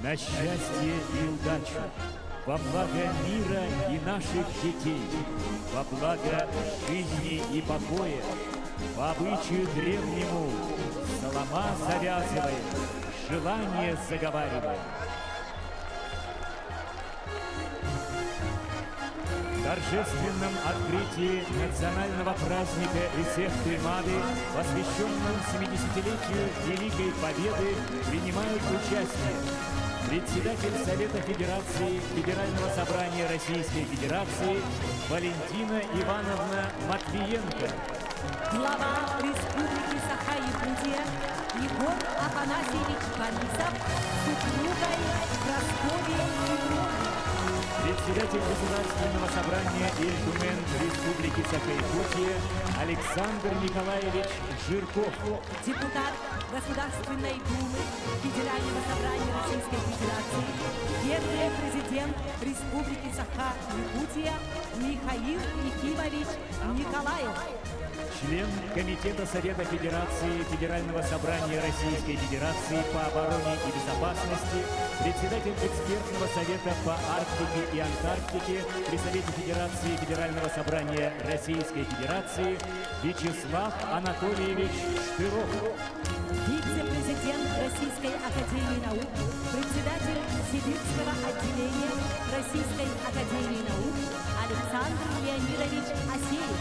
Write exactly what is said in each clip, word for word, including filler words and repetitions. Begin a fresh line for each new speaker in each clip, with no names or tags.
на счастье и удачу, во благо мира и наших детей, во благо жизни и покоя, по обычаю древнему, солома завязываем, желание заговариваем. В торжественном открытии национального праздника Эсеф-Туймады, посвященном семидесятилетию Великой Победы, принимают участие председатель Совета Федерации Федерального собрания Российской Федерации Валентина Ивановна Матвиенко,
глава Республики Саха-Якутия Егор Афанасьевич Борисов с супругой Прасковьей Петровной,
председатель Государственного собрания Иль-Тумен Республики Саха-Якутия Александр Николаевич Жирков,
депутат Государственной Думы Федерального собрания Российской Федерации, первый президент Республики Саха-Якутия Михаил Ефимович Николаев,
член Комитета Совета Федерации Федерального собрания Российской Федерации по обороне и безопасности, председатель экспертного совета по Арктике и Антарктике при Совете Федерации Федерального собрания Российской Федерации Вячеслав Анатольевич Штыров,
вице-президент Российской академии наук, председатель Сибирского отделения Российской академии наук Александр Леонидович Асеев,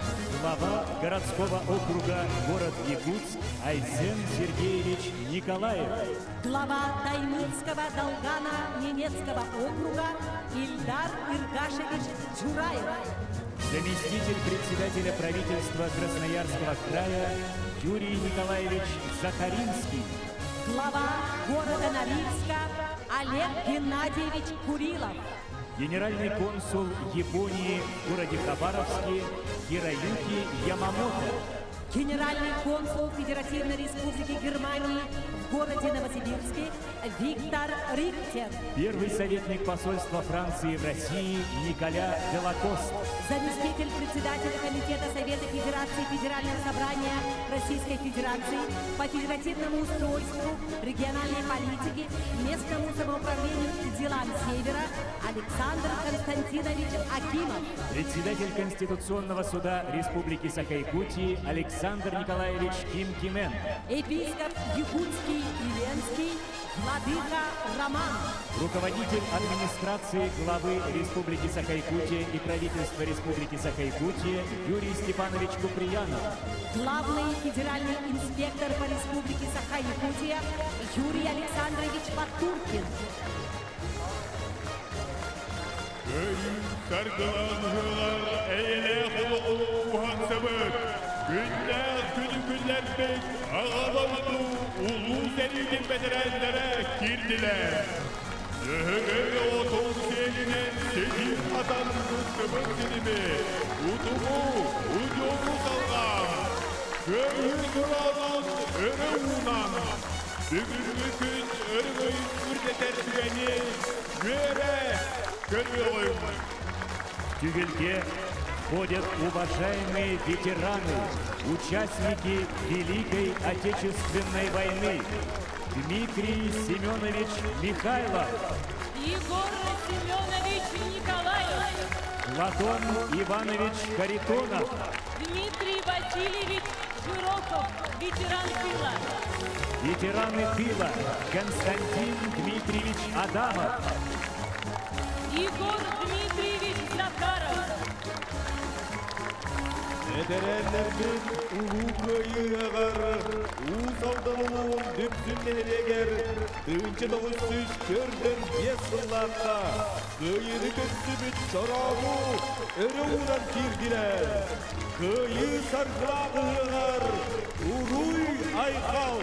глава городского округа город Якутск Айсен Сергеевич Николаев,
глава Таймырского Долгана Ненецкого округа Ильдар Иргашевич Джураев,
заместитель председателя правительства Красноярского края Юрий Николаевич Захаринский,
глава города Норильска Олег Геннадьевич Курилов,
генеральный консул Японии в городе Хабаровске Хироюки Ямамото,
генеральный консул Федеративной Республики Германии в городе Новосибирске Виктор Рихтер,
первый советник посольства Франции в России Николя Делакост,
заместитель председателя Комитета Совета Федерации Федерального собрания Российской Федерации по федеративному устройству, региональной политике, местному самоуправлению и делам Севера Александр Константинович Акимов,
председатель Конституционного суда Республики Саха-Якутии Александр Николаевич Ким Кимен,
епископ Якутский и Ленский Владыка Роман,
руководитель администрации главы Республики Саха-Якутия и правительства Республики Саха-Якутия Юрий Степанович Куприянов,
главный федеральный инспектор по Республике Саха-Якутия Юрий Александрович Батуркин,
Sargılanılar eyle kulu muhasebet, günler günü günler bek, ağabalı ulu serinin bedirenlere girdiler. Zöhre otobüs eline senin adam kısmın dilimi, udumu, udumu sallan, köyün kuralan, öre uğunan, bugün bugün örgüyün ürdeter süreni, göre, görüyorum.
В Тювельке ходят уважаемые ветераны, участники Великой Отечественной войны. Дмитрий Семенович Михайлов,
Егор Семенович Николаев,
Платон Иванович Харитонов,
Дмитрий Васильевич Широков, ветеран тыла.
ветераны тыла Константин Дмитриевич Адамов,
Егор Дмитриевич Захаров,
Ederenlerdir ulu köyü ağar, Uğuzaldalının düpsünler eger, Tığınçı doğuşsuz kördür yasıllakta, Köyünü köstübüt çorağı, öre uğran girdiler, Köyü sargılağı ağar, Uruy aykal.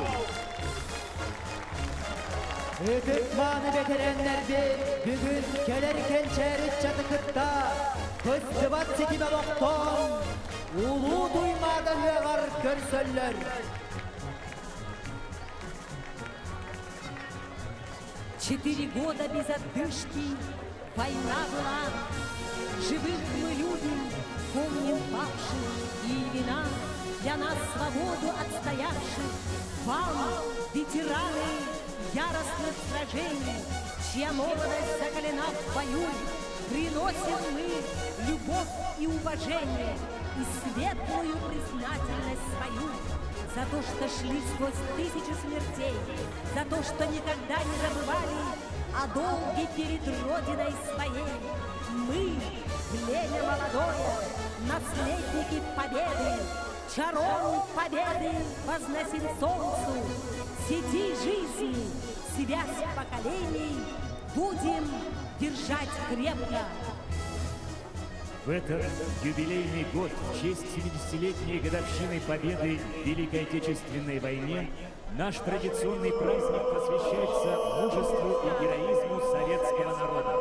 Ödürtmanı veterenlerdi, bugün kelerken çeyrek çatı kırkta, Kızdıbat sekime bokton, ulu duymada hıvar körsöller.
Четыре года без отдышки война была. Живых мы любим, помним павших и имена, для нас свободу отстоявших. Вам, ветераны, яростных сражений, чья молодость закалена в бою, приносим мы любовь и уважение и светлую признательность свою за то, что шли сквозь тысячи смертей, за то, что никогда не забывали о долге перед Родиной своей. Мы, племя молодое, наследники победы, чаром победы возносим солнцу, сети жизни, связь поколений будем держать крепко.
В этот юбилейный год, в честь семидесятилетней годовщины победы в Великой Отечественной войне, наш традиционный праздник посвящается мужеству и героизму советского народа.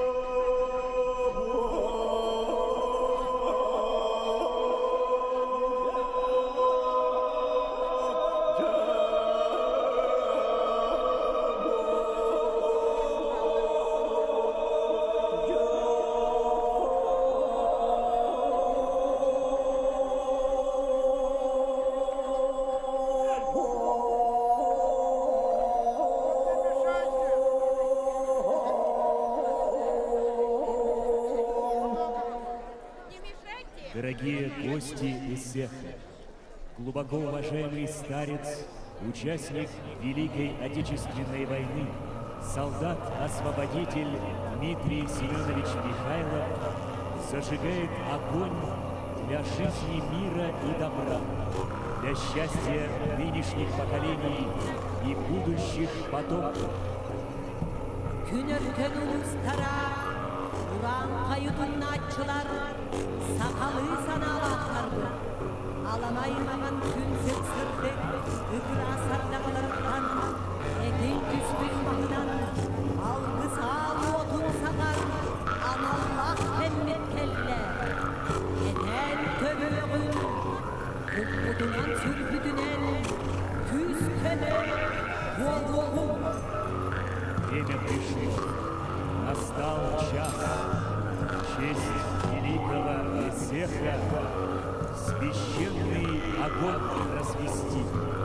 Дорогие гости из цеха, глубоко уважаемый старец, участник Великой Отечественной войны, солдат-освободитель Дмитрий Семенович Михайлов зажигает огонь для жизни мира и добра, для счастья нынешних поколений и будущих потомков.
Күнөртөн улустара, уран кайытын атчылар, сакалы саналы аттарды. Аламаймаган күн сырсырды, үкір асардағылардан, экен түспүн маңынан, алгы салы отун сағар, аналлах кеммет келле. Етен төбөгүн, күппутунан сүрбүтүнен, күз көмөр, болуғын.
Время пришло, настал час, в честь великого Эсеха священный огонь развести.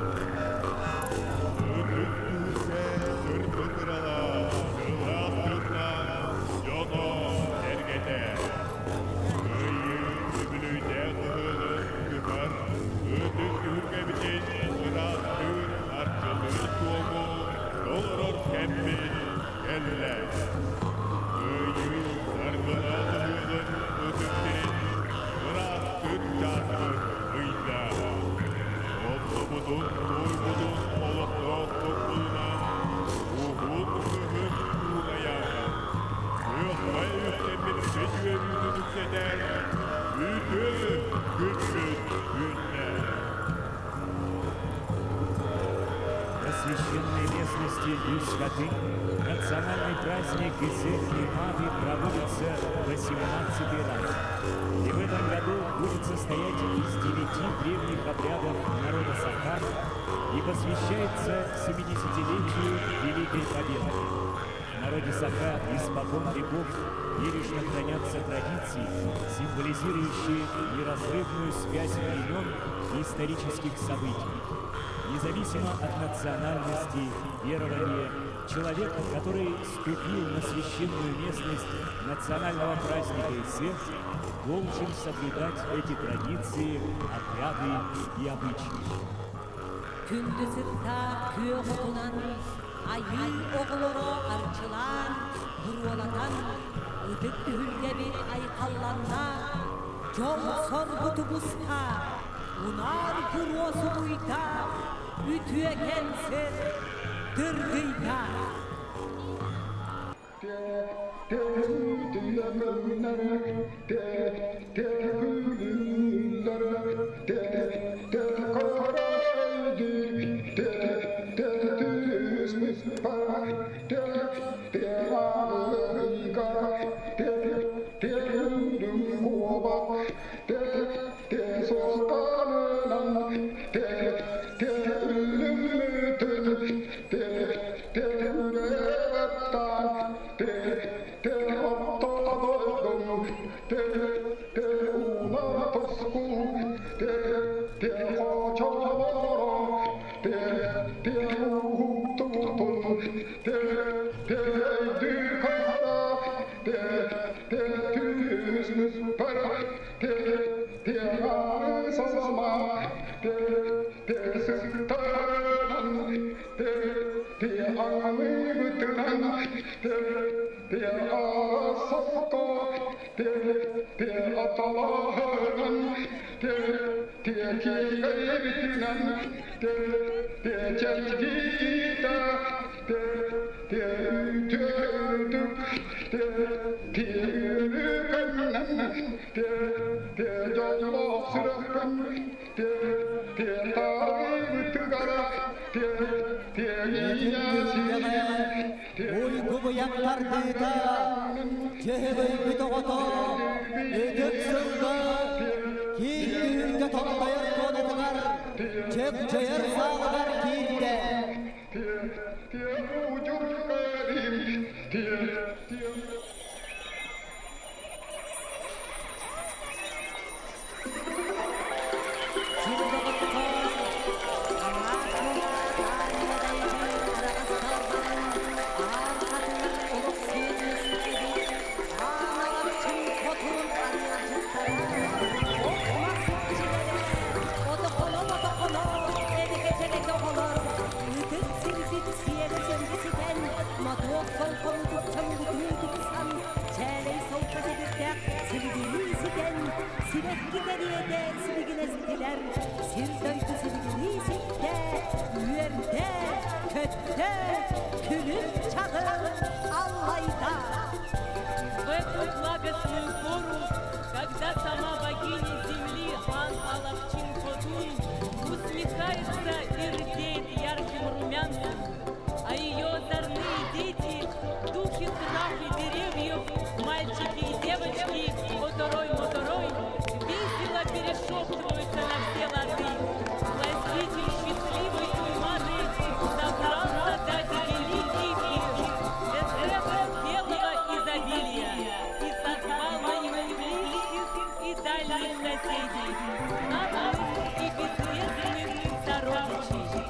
На священной местности Юж-Хатын национальный праздник Эсех Лимады проводится восемнадцатый раз. И в этом году будет состоять из девяти древних обрядов народа Саха и посвящается семидесятилетию Великой Победы. В народе Саха испокон веков бережно хранятся традиции, символизирующие неразрывную связь времен и исторических событий. Независимо от национальности, верования, человек, который ступил на священную местность национального праздника Эсех, должен соблюдать эти традиции, обряды и обычаи.
Күндүзүтта күйөкутунан, айы оголоро арчылан, буруолатан, ыдык түгүлге бир айкалланда, жол сорбутубузга, унар буруосу буйда, ütüyegensin dırgıyda.
Te
Uykubu yaktardıydı da cehbeybi doğdu Ödük sıldı Ki düğünge toplayır konutular Cep ceyir sağlar kirde
В эту благостную пору, когда сама богиня земли Ан Алахчин-Хотун усмехается и рдеет ярким румянцем, а ее озорные дети, духи трав и деревьев, мальчики и девочки, моторой-моторой, весело перешептываются на все лады. Властитель счастливой Туймады добрался до великих белого изобилия и созвал на него близких и дальних соседей, знатных и безвестных сородичей.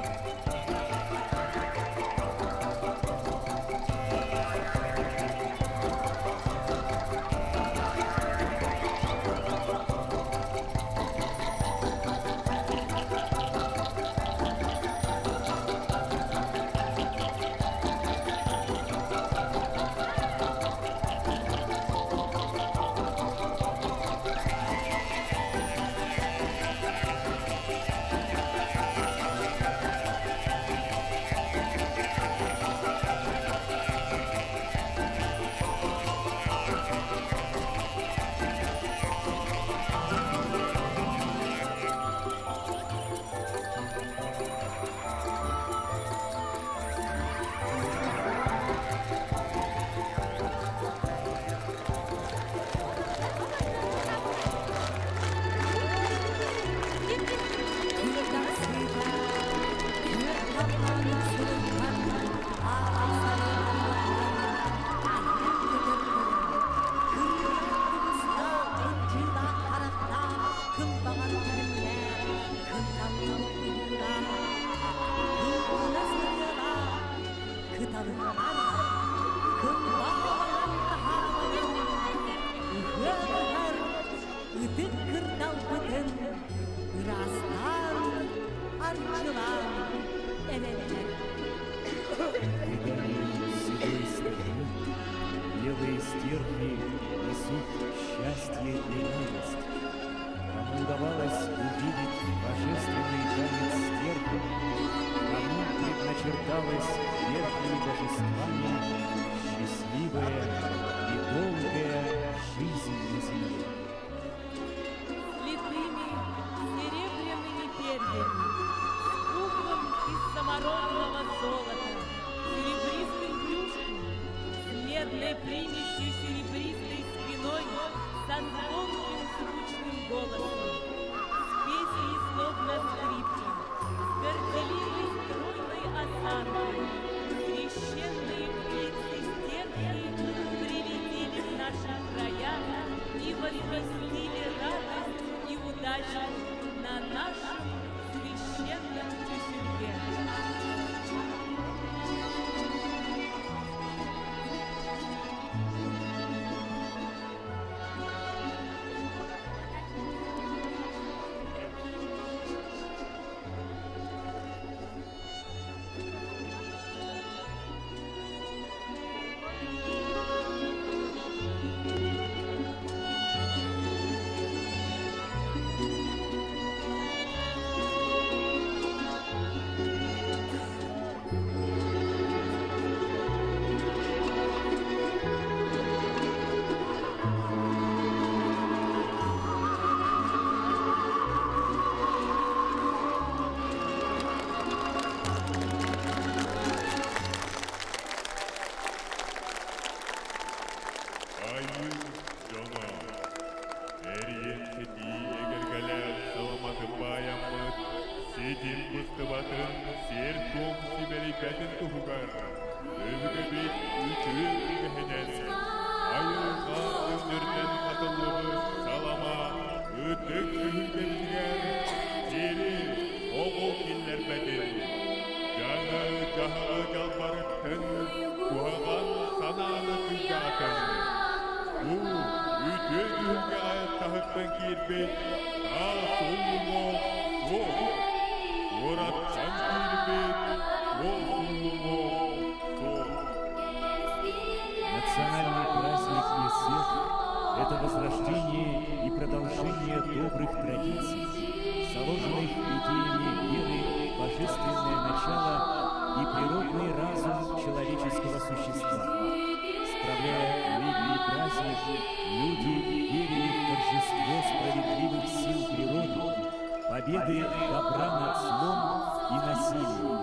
Белые стерхи несут счастье и радость. Кому удавалось увидеть божественный танец стерхов, кому предначерталось верхними божествами счастливая и долгая жизнь на земле.
Слепыми серебряными перьями, куклом из самородного золота, серебристым брюшком, с медной примесью серебристой спиной, со звонким звучным голосом, с песней словно скрипки, с горделивой стройной осанкой, священные птицы стерхи прилетели в наши края и возвестили радость и удачу на нашем священном тюсюльке.
айы жоно. Эриен сети эгергелер саламаты баямыт, сетин быстыбатын, сер том сибери бәтін тұхугар. Өвігі бет үчүн үгіхенен, айыға өндірден қатылығы салама, өттік үгілдердігер, сері оғыл келер бәтін. Жаңы жағығы жалбарыттын, туған сананы күнжатын. Бұл үтен үгілге аяттағыттан кейірбет, та солумо, сол. Ораттан кейірбет, ол солумо, сол.
Национальный праздник Есех – это возрождение и продолжение добрых традиций, заложенных идеями веры, божественное начало и природный разум человеческого существа. Справляя великий праздник, люди верили в торжество справедливых сил природы, победы добра над злом и насилием.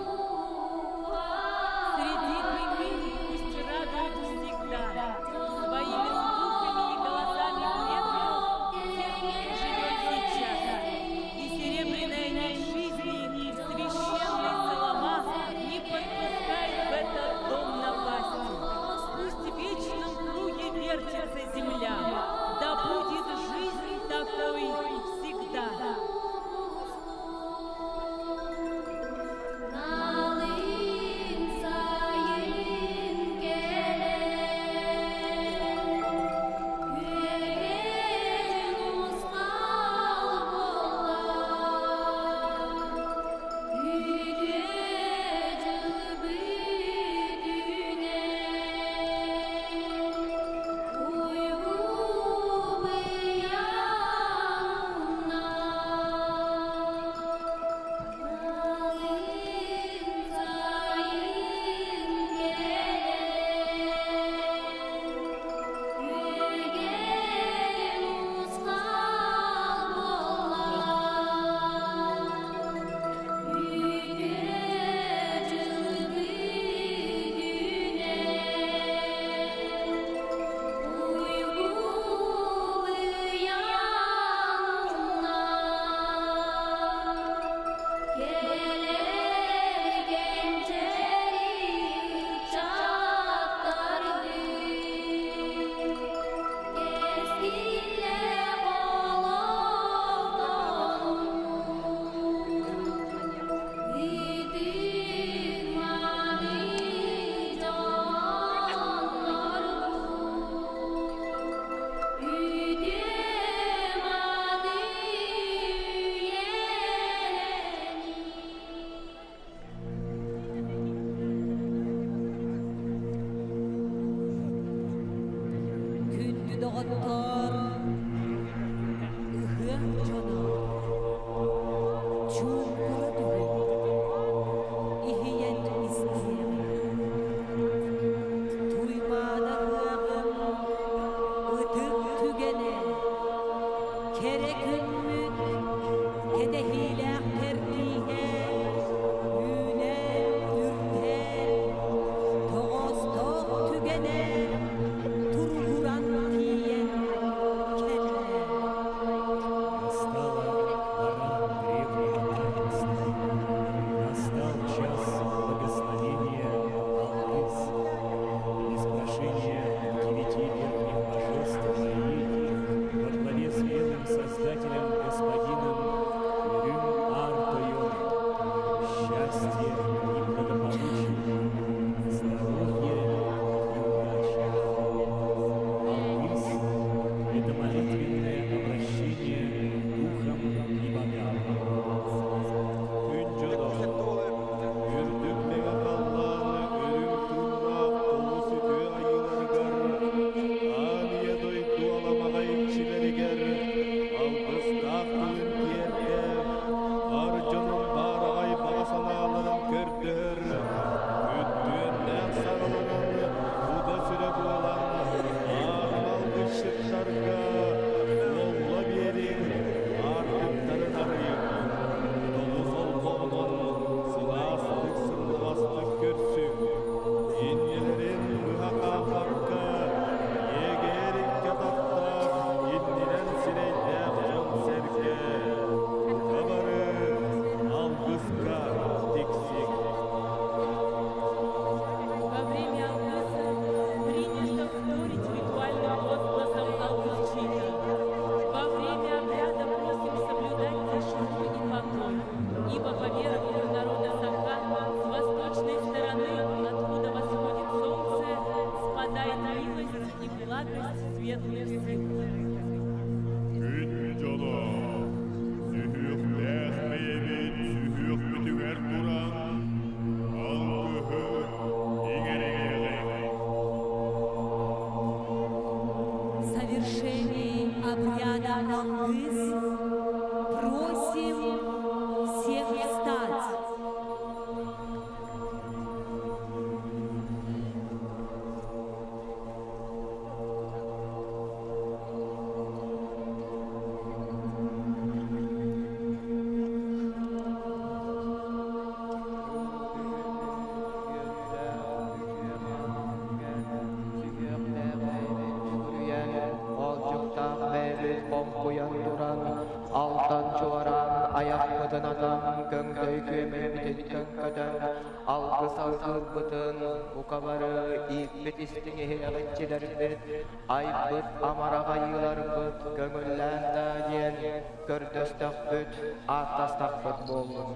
Среди войны пусть радует всегда своими звуками и голосами предков тех, кто живет сейчас. И серебряная нить жизни, священный Солома, не подпускает в этот дом напасть. Пусть в вечном круге вертится земля, да будет жизнь такой всегда.
Turguran tiyen
светлых сил.
Күн жолы, сүйік дәсмейбет, сүйік бүтігер туран, ал көхі еңерегеғай.
Совершении обряда Ангыз просим всех встать.
Altan çoğaran, ayak bıdın adam, göngdöy kömür bütün kötön, algı salgı bıdın, bu kabarı, ilk bit istini heyagitçiler bit, ay bıt, amara bayılar bıt, göngüllende diyen, gördöstek büt, atastak bıt bolun.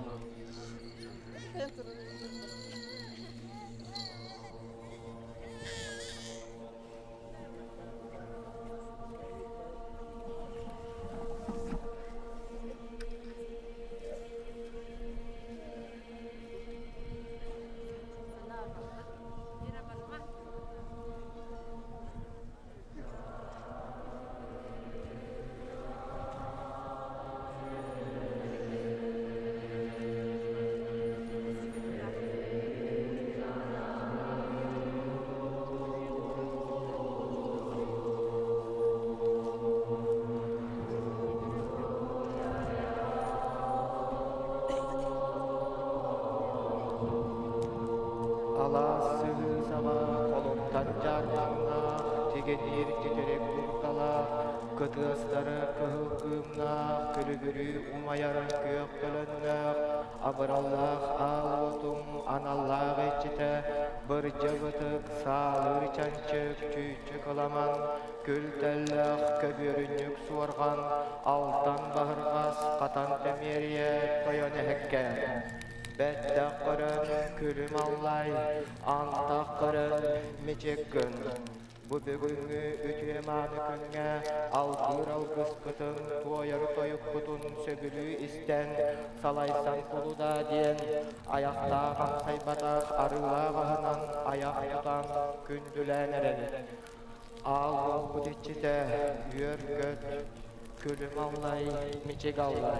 Kıtığızları kıhıkkımna, külügürü umayarın kök bölünlük, abırallah ağlotum anallah etçite, bir cıvıtık sağlır çançık çüçük olaman, kül tellük köbürünlük suargan, altan bahırgas katan temeriye toyone hekke. Bettak kırın, külüm allay, antak kırın, mecek gün. Bu bugünkü ütüyemanı künge, algır algız kıtın, tuayarı toyup kutun sögülü isten, salaysan kulu da diyen, ayaktağın saybatak arılağınan, ayak tutan kündülen ereni. Al bu ditçide, yör göt, külüm allay, miçik allay.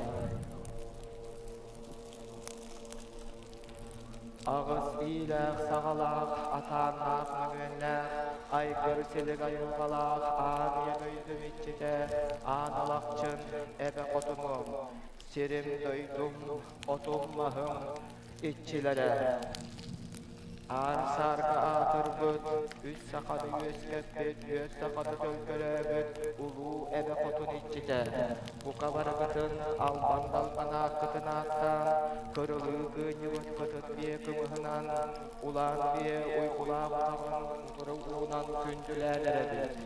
Ağız iyiler, sağalar, atanlar, müvenler, aygır silik ayılgalar, aniye döydüm içide, analakçın, ebe kotumum, sirim döydüm, otummahım, iççilere. Ağır sargı atır büt, üst sakadı yüzket büt, yüz sakadı tölköre büt, ulu ebe kotun iççide. Bu kabarı kıtın, alban dalbana kıtın attan, kırılı gınyıvıt kıtıt biye kımıhınan, ulan biye uygula batağın, kırıldığından kündülerlere büt.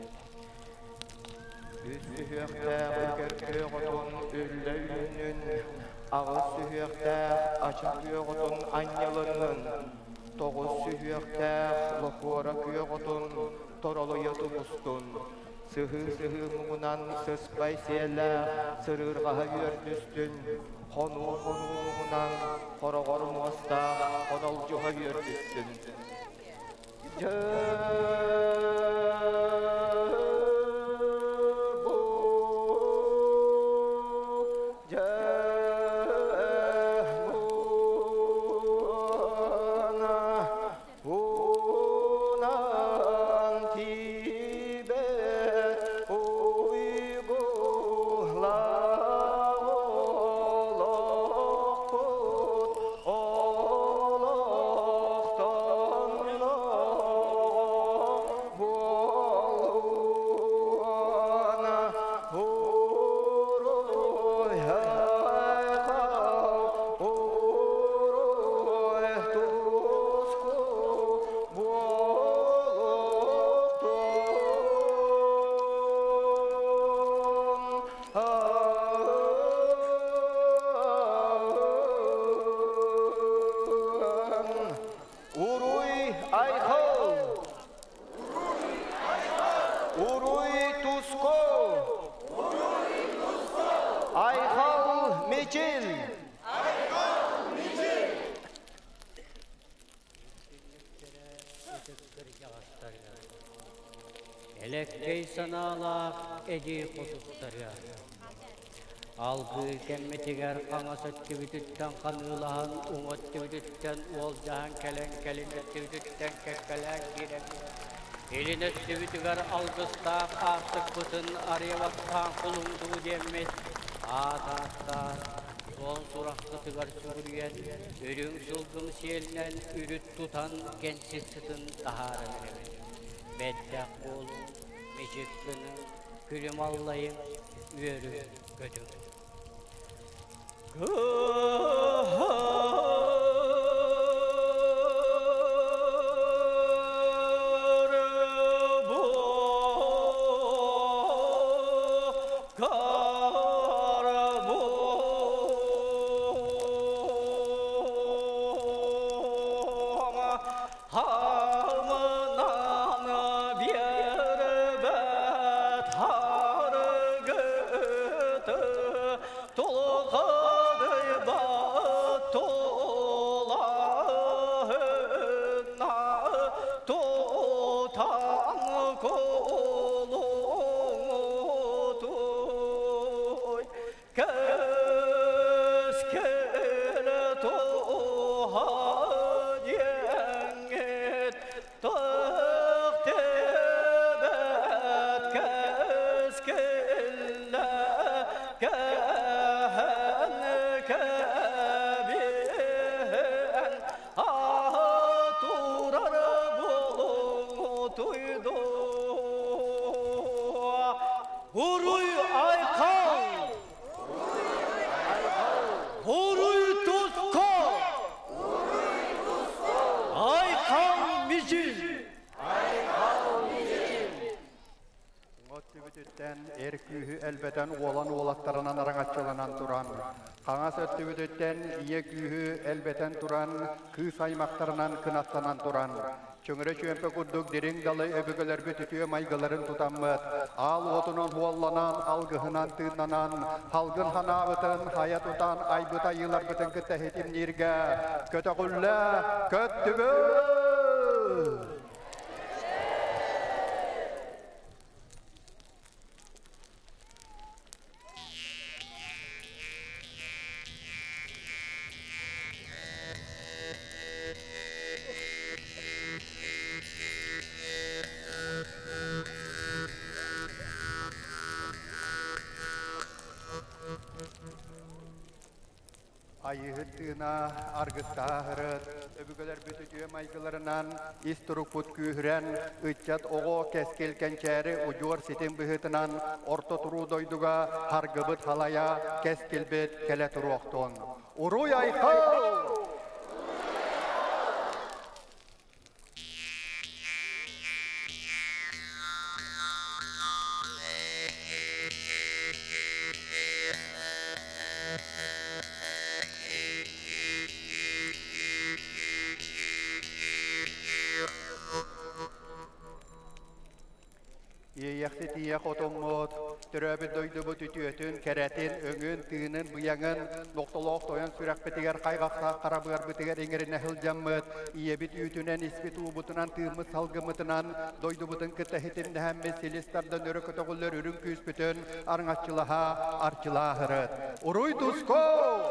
Üst sühüyekte uykörkü kotun, ülle ünün, ağız sühüyekte açık kotun anyalının, Toğuz sühüyekte lokora kuyogotun, torolu yatımustun. Sıhı sıhı muğunan sıspay siyerler, sırırgaha yördüstün. Honu honu muğunan, korogor muğasta, konolcuha yördüstün. Oh
Elekkey sanalak edi kutuptarı. Algı kemmetiger kanas öttübütütten kanılahan, un öttübütütten uolcahan kelen kelin öttübütütten kekkelen girem. Elin öttübütüger algıstak artık bütün arayavaktan kulunduğu demmet. Ağdağda son suraklıtıgar sürüyen, ölüm sılgım siyelinden ürüt tutan gençsiz sıtın taharın emin. Beddak oğlum, mecik günüm, gülüm allayım, üyörü gödüm.
Elbeten olan oğlatlarından arаңatçalanan duran. Қаңас өттүбүтөттен ие күйі elbeten duran, kız aymaklarından kınatlanan duran. Çöngüre çömpe kurduk derin dalı öbügeler bütütüye maygıların tutanmıt. Al otunun huallanan, algıhınan tığnanan, halgın hanavıtın, hayat utan, aybıta yıllar bütün kıttahetim nirge. Kötü gülle, köttübü! Ayıhıttığına argıstahırıt, öbügeler bütücüye maygılarından isturuk put kühüren, ıçat oğu keskelken çeri ucur sitin bıhıtınan orta turu doyduga hargıbıt halaya keskelbet kele turuqtun. Uruy ayxav! Yiyekti tiyek otomot, türöbü doydu bu tütüyötün, keretin, öngün, tığının, bıyangın, noktoloq toyan sürak bitiger, kaygaqsa, karabıgar bitiger, ingeri nehil jammıt, iyebit ütünen, ispit ubutunan, tığımız salgımıtınan, doydu butun kıtahitin dehemmi, silistardan örü kötogullar, ürün küs bütün, arңatçılaha, arçılahırıt. Uruy tusko!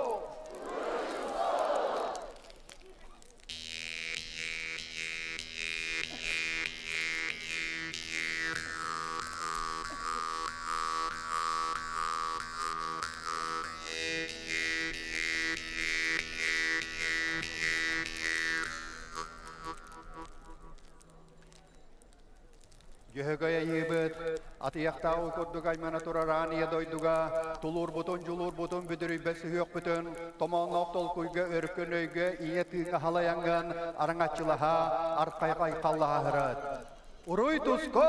Jöhögöye yibit, atıyakta okurduk aymana turaran iya doyduga, tulur butun, julur butun, büdürüybesi yok bütün, tomonloq tolkuyga, örkün öyge, iya tığına halayangan, arаңatçılaha, arkayqay qallaha hırıt. Uruy tusko!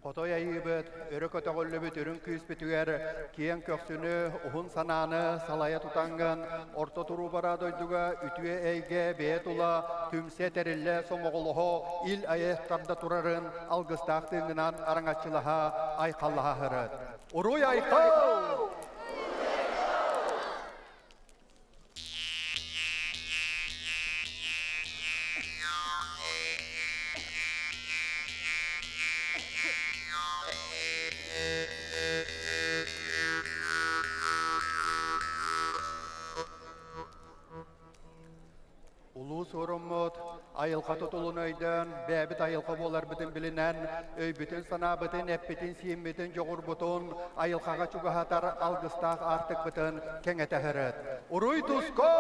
Fotoya yibet, örök ötөгөллөбүт өрүн күүспүтүгер, киен көксүнү, ухун сананы салая тутанган, орто туру барадойдуга, үтүе эйге, бейет ула, түмсе терилле сомоголохо, ил айыктарда турарын, алгыстаактынгынан араңачылаха, айқаллаха хырыт. Уруй айқал! Sorumut, ayılqa tutulun öyden, bäbit ayılqa bolar bütün bilinen, öy bütün sana bütün, ep bütün, siyim bütün, jogur butun, ayılqaga çugahatar, algıstaq artık bütün, kengete hırıt. Uruy tusko!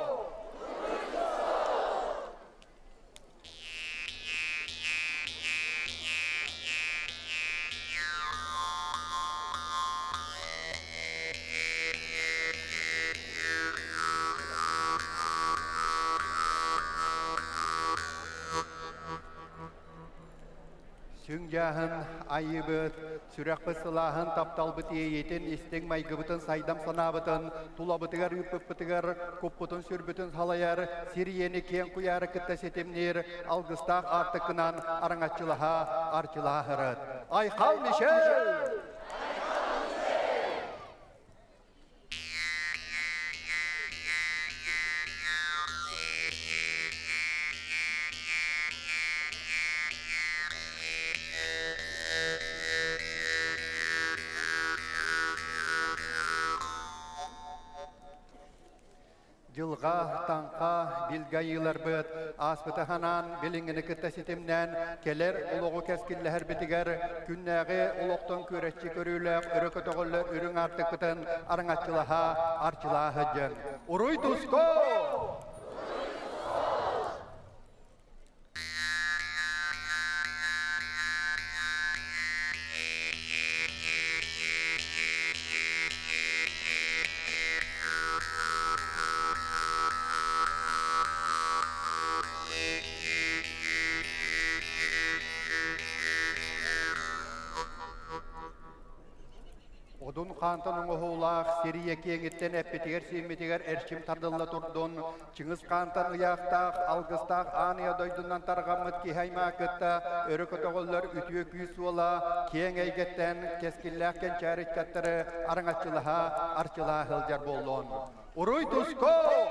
Süngahın ayıbıt, sürekli silahın taptalbıt yeyetin, isting maygıbıtın, saydam sanabıtın, tulabıtıgar, üppüppütügar, kupputun, sürbütün halayar, siriyeni ken kuyarı kıtta setemnir, algıstaq artıkınan arаңatçılaha, arçılaha hırıt. Ayqal Michel! Yılga, tanqa, bilgayılar bıt, aspıtı hanan, bilingini kıtta sitimden, keler uluğu keskilleher bitiger, künnägi uluqtan köreççi körüylek, örök ötögüller, ürün artık bıtın, arаңatçılaha, arçılaha hıcın. Uruy tusko! Odun kantanın oğulaq, Siriye kengitten epetiger simmetiger erçim tardılla turdun, Çınız kantan ıyaqtaq, algыстaq, anıya doydundan targamıt ki hayma kıtta, örük ötögüller ütüye küs ola, keng eygetten keskillaqken çarıçkattırı, arаңatçılaha, arçılaha hılcar bollon. Uruy tusko!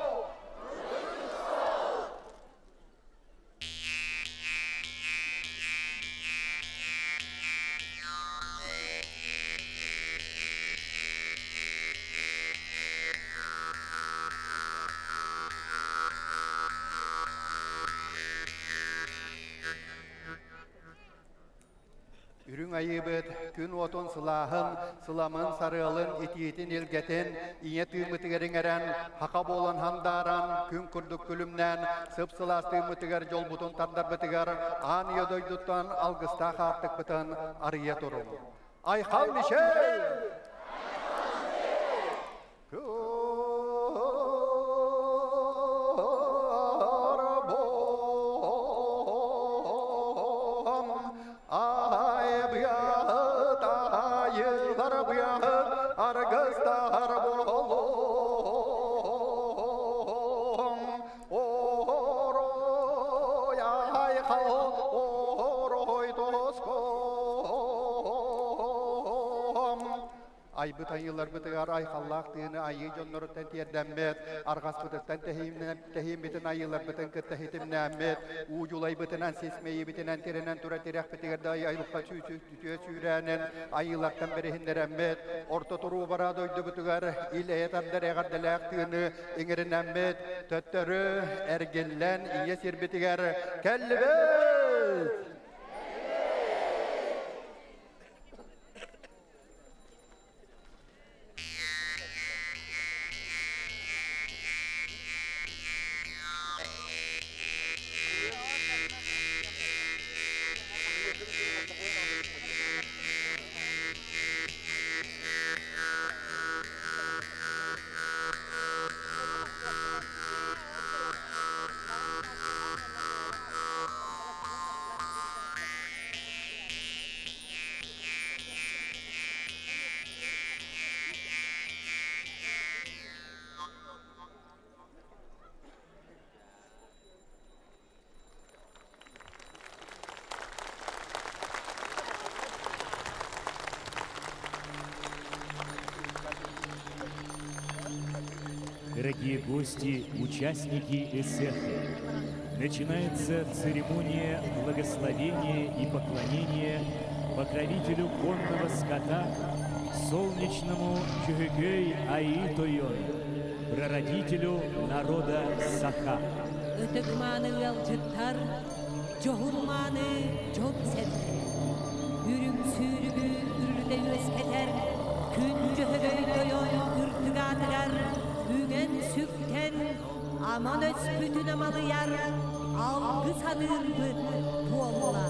Ürün ayıbıt, gün otun sılahın, sılamın sarığılın, etiyetin ilgetin, iye tüymütügerin eren, haka bolan handaran, gün kurduk külümden, sıp sılas tüymütüger jol butun tardar bitiger, an yodoyduttan algıstaq artık bıtın arıya turun. Ayqal Michel! Aybıt ayılar bıtıgar ayqallaq tığını ayı jonnorutten tiyerdemmet, argas bıtıktan tehim bitin ayılar bıtın kıtta hitimnemmet, uculay bıtınan sesmeyi bitinen terenen tura terek bıtıgarda ayılıqqa tütüye sürenen ayılardan berihinderemmet, orta turu baradoydu bıtıgar il eyetarlar eğardalaq tığını ingirinemmet, töttörü ergellen iye sir bitigar kellibet!
Дорогие гости, участники эсэфа, начинается церемония благословения и поклонения покровителю конного скота, солнечному Чугэгэй Аитойон, прародителю народа Саха.
Ötökmanı yalcıttar, johurmanı jolset. Ürüm sürgü ürde ösketer, kün Cühegöy Toyon ürtügatıgar, ügen sükten aman öspütün amalı yar, algı sanırdı tuolla.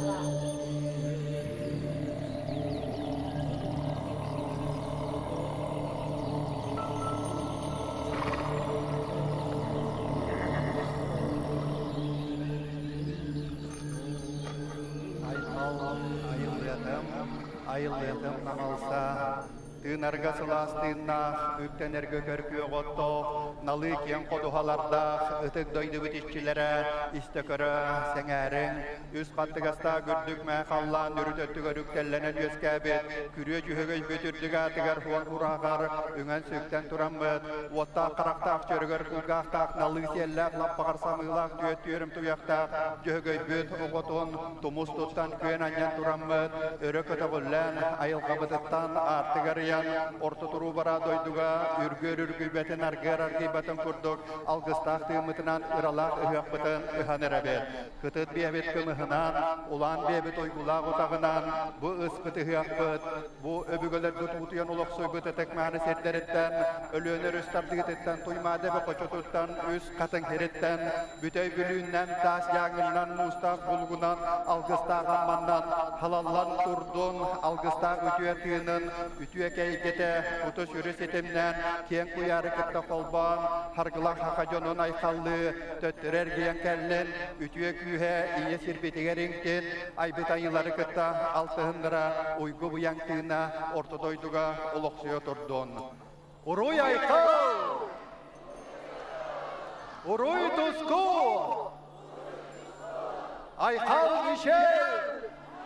Айылдым намалса, тынарга сыластыыннах, үктенерге көркүө готто, налы кен кодухаларда, ытык дойду бүтишчилere, истекөрө, сеңәрің, үз қаттыгаста күрдік мәқаллан үрүтөттүгөр үктелленен өскәбет, күрүө жүхөгөй бүтүрдүгә тигер хуан хурағар, үңен сөктен турамбыт, отта қарақтақ чөргөр кулгақтақ, налы селләк, лаппағар самылақ, түйет түйерім туяқтақ, жүхөгөй бүт оғотун, тумус туттан күйен аньян турамбыт, өрі көті ғоллән, айыл қабытыттан артыгар орто туру бара дойдуга үргөр үргүбетен аргар аргибатын курдук алгыстах тымытынан ыралак ыхакбытын ыханерабет кытыт биябет кымыхынан улан биябет ойгулак утагынан бу ыспыт ыхакбыт бу өбүгөлөр бутутуян улоксойбыт этекманы сеттериттен өлөнөр үстардыгытыттан туймадебе кочотуттан үз катын хереттен бүтөй бүлүүннен тас яңынан мустак булгунан алгыстак амманнан халаллан турдун алгыстак үтүө тыынын үтүө кәйгете утус үріс етемнен кен куяры кітті қолбан, харгылан хақажонын айқалды, төттірер киен кәлін, үтүе күйе ие сирбетігеріңтен, айбет айылары кітті алтығындыра ойғы бұяңтығына ортодойдуға олықсыйо тұрдын. Уруй айқал! Уруй туску! Айқал кішел!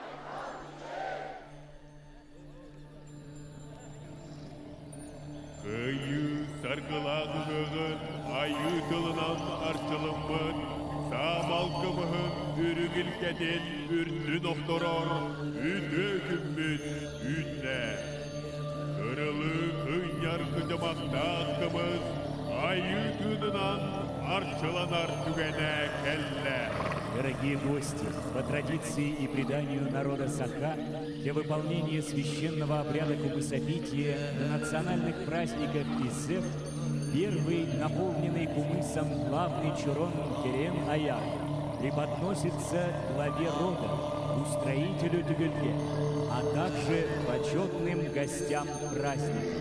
Күйі саргылағы ғығын, айы тылынан арчылымын, самалқымығын үрігіл кәден үрді ноқторор, үті күммін үнне. Кырылы қыйняр күдімақта аттымыз, айы тылынан арчыланар түгене кәллә.
Дорогие гости, по традиции и преданию народа Саха, для выполнения священного обряда кумысопития на национальных праздниках эсэф первый, наполненный кумысом главный чурон Керен Аяр, преподносится главе рода, устроителю Түгілге, а также почетным гостям праздника.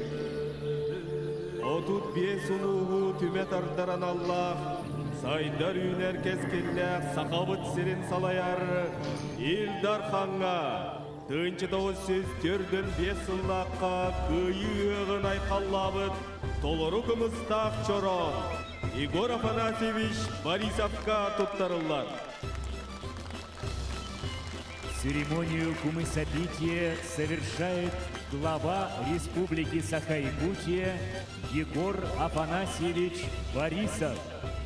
Отут бес ұлығы түмет ардаран Аллах, сайдар үйнер кескелләк сақабыт серін салаяр, Илдар ханға, тынчы тоғыз сөз төрден бес ұллаққа күйі өғын айқаллабыт, толыру кымыстақ чорон, Игор Афанасьевич Борисовка туттарылар.
Церемонию кумысопития совершает глава Республики Саха-Якутия Егор Афанасьевич Борисов.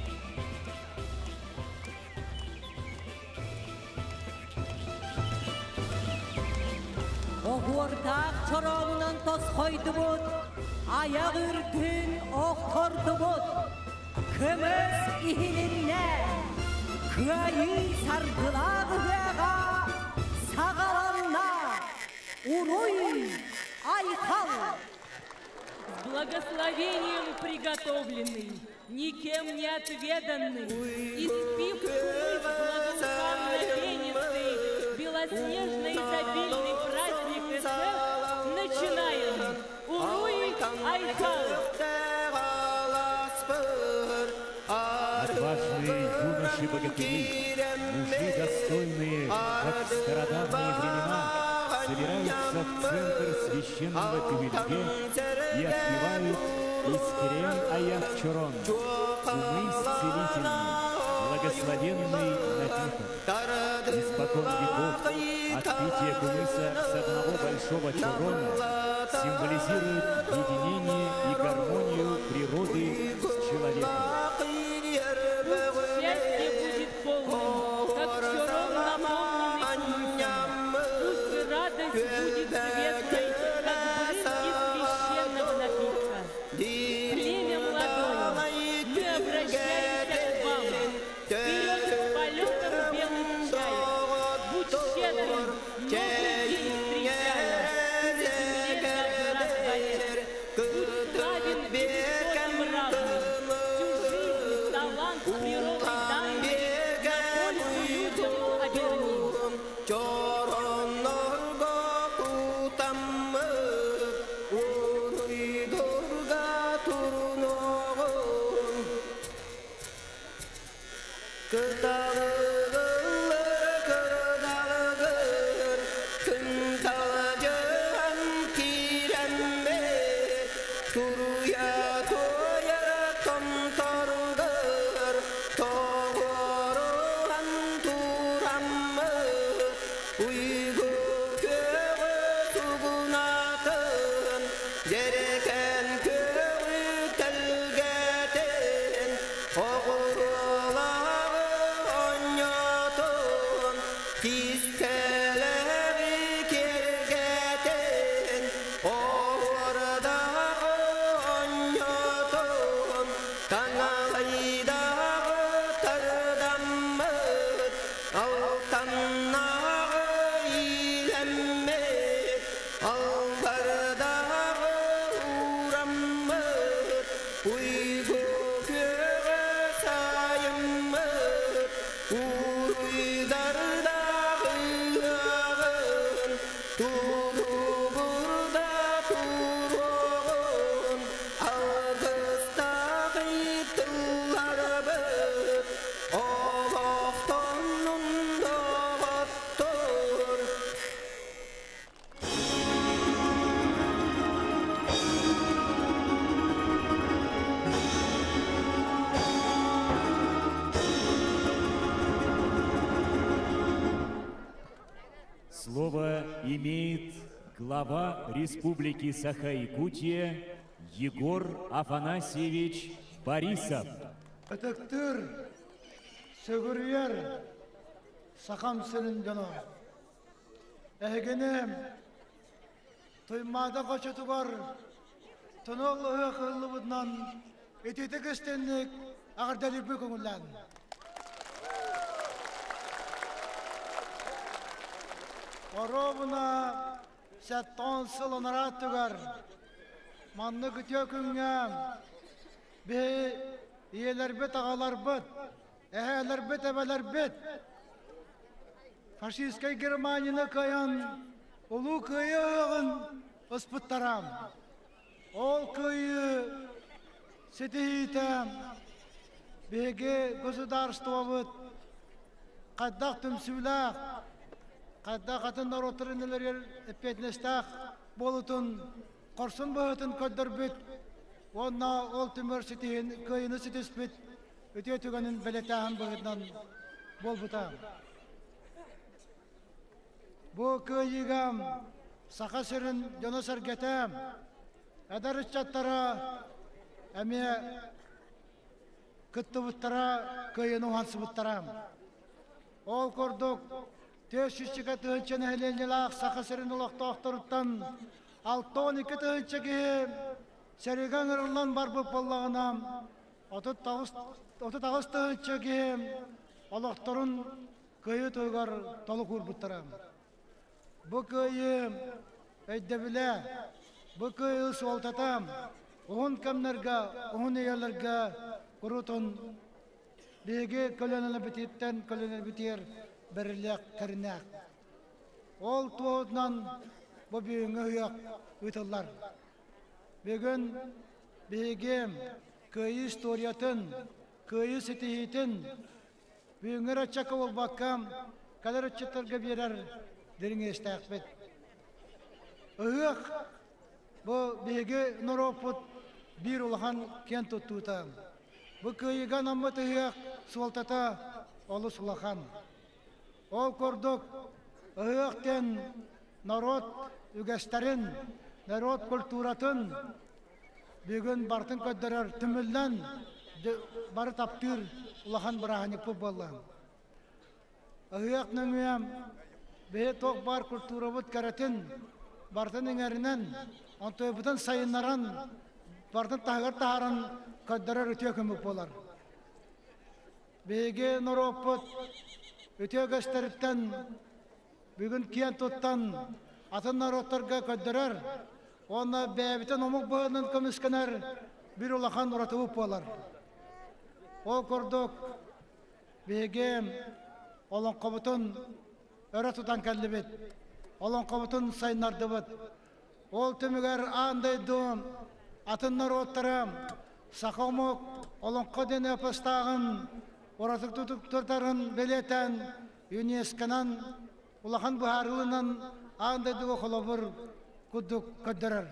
Оғыртақ чоронынан тос қойды бұд, аяқ үрдін оқтырды бұд. Күміс ихінінне, көйі сарғылағы ғаға, сағаланна, уруй, айқал.
С благословением приготовленный, никем не отведанный, испив кумыс благоуханно пенистый, белоснежный изобильный праздник эсэф, начинаем. Уруй, айкал.
Отважные юноши-богатыри, мужи достойные, как в стародавние времена, собираются в центр священного Түгілге и отпевают Искерен Аят Чорон, кумыс целительный, благословенный напиток. Испокон веков отпитие кумыса с одного большого чурона символизирует единение и гармонию природы с человеком.
Пусть счастье будет полным, как чаром наполненный вкусом. Пусть радость будет светлой, как брызги священного напитка. Время молодое, мы обращаемся к вам. Вперед к полетам белых чаек. Будь щедрым, новый день встречая. Ты безмерно нас творишь. Будь славен и бесспорным разумом. Всю жизнь, талант, природы данные на пользу людям оберни.
Слово имеет глава Республики Саха-Якутия Егор Афанасьевич Борисов.
Ötöktür, sögürüyer, sakam senin canı. Egenem, tuymada kaçatı var, tunalı hıkıllı budnan, etitek istenlik, ağır delip bükümünden. Orobuna, setton sılınara tüger, manlı kütüyor küngem, bir iyeler bit, ağalar bit, eheler bit, ebeler bit. Faşistkay Germanya'na kayan, ulu kıyığın ıspıttaram. Ol kıyı setihitem, bege государство bit, kaddaq tümsüvlaq, kaddaq atınlar oturunlar epetnestaq, bolutun, korsun bağıtın köddür bit, Onna ol tümör sitihin kıyını sitispit, öte tügenin beletahın bağıtından bol butam. Bu kıyıgam, sakasırın canasır getem, edar çattara, eme kıttı buttara, kıyını hansı buttaram. Ol korduk, tez şişçika tığınçın helelilak, sakasırın ulak tohturuttan, altı on iki tığınçıki, Serigan ırılan barbı pollağınam, otu tağız tığınçıki, olaktorun kıyı tığgar tolu kurbuttaram. Bu kıyı eydebile, bu kıyı soltatam, oğun kamlarga, oğun eyallarga kurutun, bege kölönel bititten kölönel bitir, birlik kırnak. Ol tuğudnan bu büyüğünü hıyak ütüllar. Bugün begem kıyı istoriyatın, kıyı setihitin, büyüğünü açaka ol bakkam, kadar açıtlarga birer derine istakbet. Hıyak bu bege noroput bir olahan kent tututam. Bu kıyıga namıtı hıyak sualtata olu sulahan. Ol korduk hıyakten narot ügesterin, narot kulturatın bugün bartın ködderer tümülden бары таптыр улахан бараханик по баллам. Аяк нәңем бе ток бар культура бут каратын бартын эңеринен антой бутан сайыннаран бартын тагыр тааран каддара өтө көмөк болар. Беге норопот өтө гастырыттан бүгүн киен тоттан атын народтарга каддарар оны бәбитен омук быһынан көмүскенер бир улахан уратып болар. Ол кордук беге олон кобутун өрө тутан келдибит. Олон кобутун сайнардыбыт. Ол түмүгер андай дум атын народтарам сакомук олон кодене постагын уратып туттарын белетен ЮНЕСКОнан улахан быһарылынан андай дуы холобур кудук каддарар.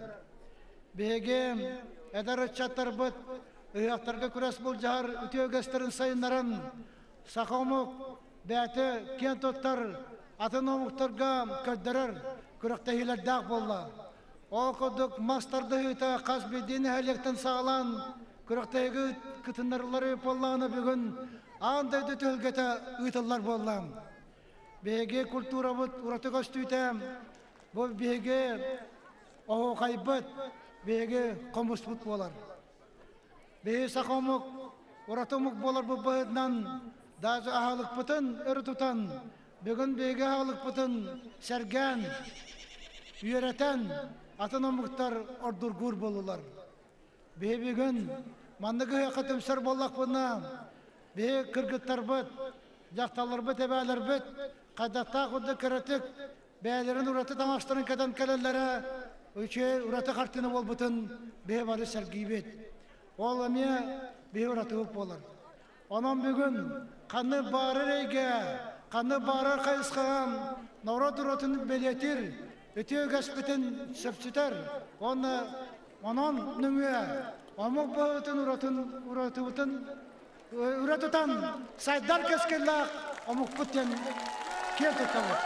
Беге эдер чаттарбыт ыяктарга күрәс бул жар үтөгөстөрүн сайыннарын сакомук бәте кентоттар атыномуктарга каддарар күрәктәһиләрдәк булла. Ол кудук мастарды ыта касбидин хәлектен саглан күрәктәге кытыннарлары болланы бүгүн андай дөтөлгәтә ыйтыллар боллам. Беге культура бут уратыгас түйтәм. Бу беге о кайбыт беге комус бут болар. Беге сакомук уратымук болар бу быһынан даже ахалык бутын өртутан бүгүн беге ахалык бутын сәргән үйрәтән атыномуктар ордургур болулар. Беге бүгүн мандыгы хакытым сыр боллак буна. Беге кыргыттар бут, жакталар бут, эбәләр бут, кадатта худы кыратык бәлерин ураты тамаштырын кадан кәләләре үче ураты картины бол бутын бе бары сәргибет. Ол эме бе ураты ук болар. Онан бүгүн каны бары рейге, каны бары кайыскан, народ уратын белетир, өтө гаспытын сөпсүтер. Оны онан нүңе, омук бөтін уратын ураты бутын уратытан сайдар кескеллак омук бутен келтетабы.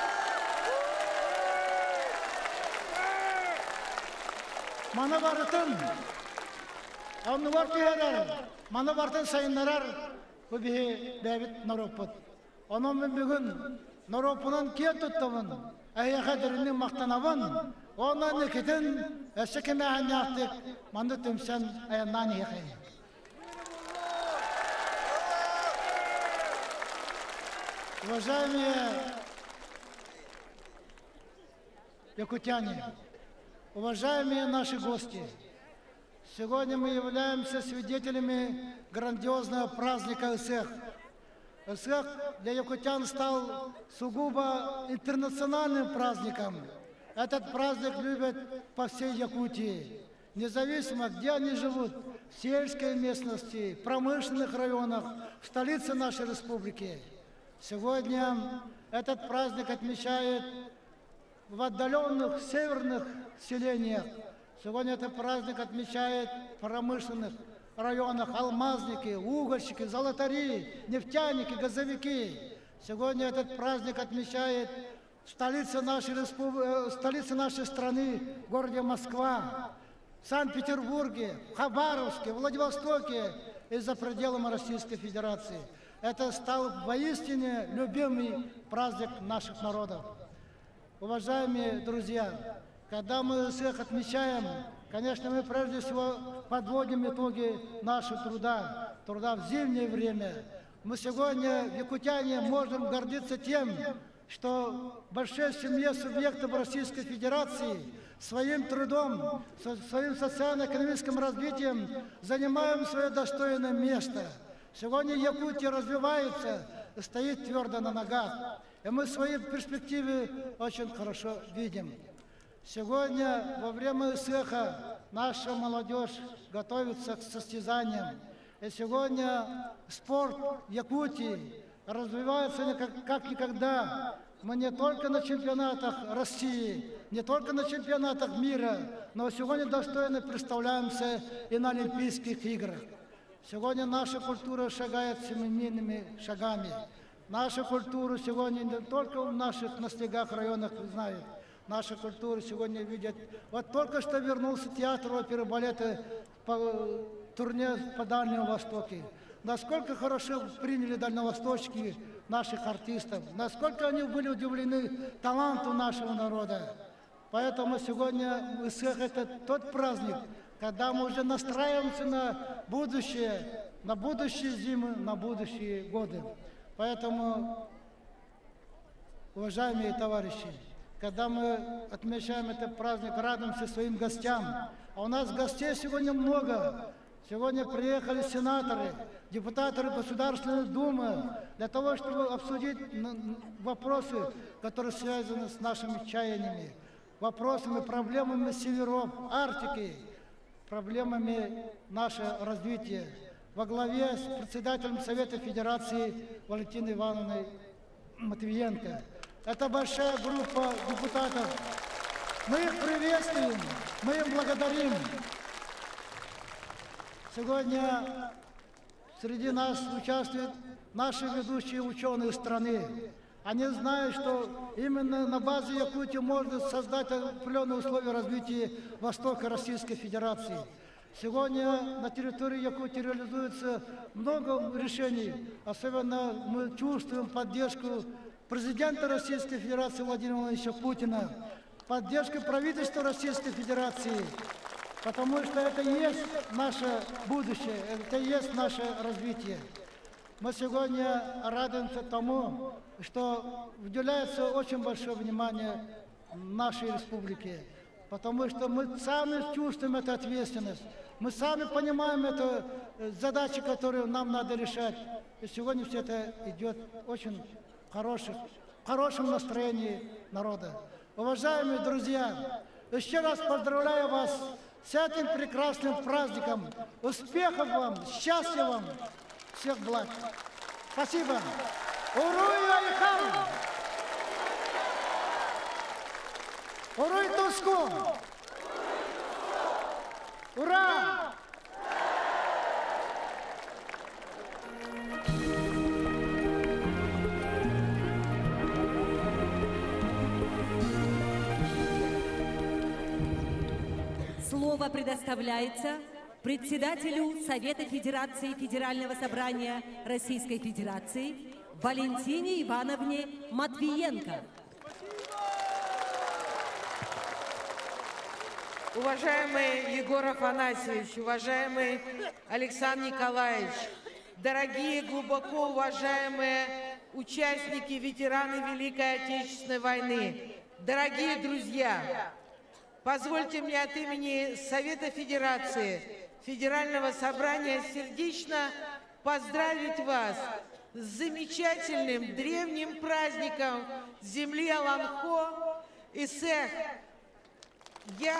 Мана барытын, оны бар түйелер, мана бартын сайынларар, bu bir David Noroput. Onun bugün Noroput'un kiye tuttuğun, ayakadırının maktanavın, onun neketin eşekime hanyaktık, mandı tümsen ayandan yıkayın. Уважаемые якутяне, уважаемые наши гости, сегодня мы являемся свидетелями грандиозного праздника Исех. Исех для якутян стал сугубо интернациональным праздником. Этот праздник любят по всей Якутии, независимо где они живут, в сельской местности, в промышленных районах, в столице нашей республики. Сегодня этот праздник отмечают в отдаленных северных селениях. Сегодня этот праздник отмечают в промышленных районах алмазники, угольщики, золотари, нефтяники, газовики. Сегодня этот праздник отмечает в столице нашей, респуб... столице нашей страны, в городе Москва, в Санкт-Петербурге, в Хабаровске, в Владивостоке и за пределами Российской Федерации. Это стал воистине любимый праздник наших народов. Уважаемые друзья, когда мы всех отмечаем, конечно, мы прежде всего подводим итоги нашего труда, труда в зимнее время. Мы сегодня, якутяне, можем гордиться тем, что в большой семье субъектов Российской Федерации своим трудом, своим социально-экономическим развитием занимаем свое достойное место. Сегодня Якутия развивается, стоит твердо на ногах, и мы свои перспективы очень хорошо видим. Сегодня, во время Исеха, наша молодежь готовится к состязаниям. И сегодня спорт Якутии развивается как никогда. Мы не только на чемпионатах России, не только на чемпионатах мира, но сегодня достойно представляемся и на Олимпийских играх. Сегодня наша культура шагает семимильными шагами. Наша культура сегодня не только в наших наследных районах знают. Наша культура сегодня видят. Вот только что вернулся театр оперы и балета турне по Дальнему Востоку. Насколько хорошо приняли дальневосточки наших артистов, насколько они были удивлены таланту нашего народа. Поэтому сегодня Исэх — это тот праздник, когда мы уже настраиваемся на будущее, на будущие зимы, на будущие годы. Поэтому, уважаемые товарищи, когда мы отмечаем этот праздник, радуемся своим гостям. А у нас гостей сегодня много. Сегодня приехали сенаторы, депутаты Государственной Думы для того, чтобы обсудить вопросы, которые связаны с нашими чаяниями, вопросами, проблемами северов, Арктики, проблемами нашего развития. Во главе с председателем Совета Федерации Валентиной Ивановной Матвиенко. Это большая группа депутатов. Мы их приветствуем, мы им благодарим. Сегодня среди нас участвуют наши ведущие ученые страны. Они знают, что именно на базе Якутии можно создать определенные условия развития Востока Российской Федерации. Сегодня на территории Якутии реализуется много решений. Особенно мы чувствуем поддержку президента Российской Федерации Владимира Владимировича Путина, поддержку правительства Российской Федерации, потому что это и есть наше будущее, это и есть наше развитие. Мы сегодня радуемся тому, что уделяется очень большое внимание нашей республике, потому что мы сами чувствуем эту ответственность, мы сами понимаем эту задачу, которую нам надо решать. И сегодня все это идет очень хороших, в хорошем настроении народа. Уважаемые друзья, еще раз поздравляю вас с этим прекрасным праздником. Успехов вам, счастья вам, всех благ. Спасибо. Уруй Айхан! Уруй Туску! Ура!
Слово предоставляется председателю Совета Федерации Федерального собрания Российской Федерации Валентине Ивановне Матвиенко.
Уважаемый Егор Афанасьевич, уважаемый Александр Николаевич, дорогие, глубоко уважаемые участники, ветераны Великой Отечественной войны, дорогие друзья, позвольте мне от имени Совета Федерации Федерального собрания сердечно поздравить вас с замечательным древним праздником земли Аланхо Исэх. Я,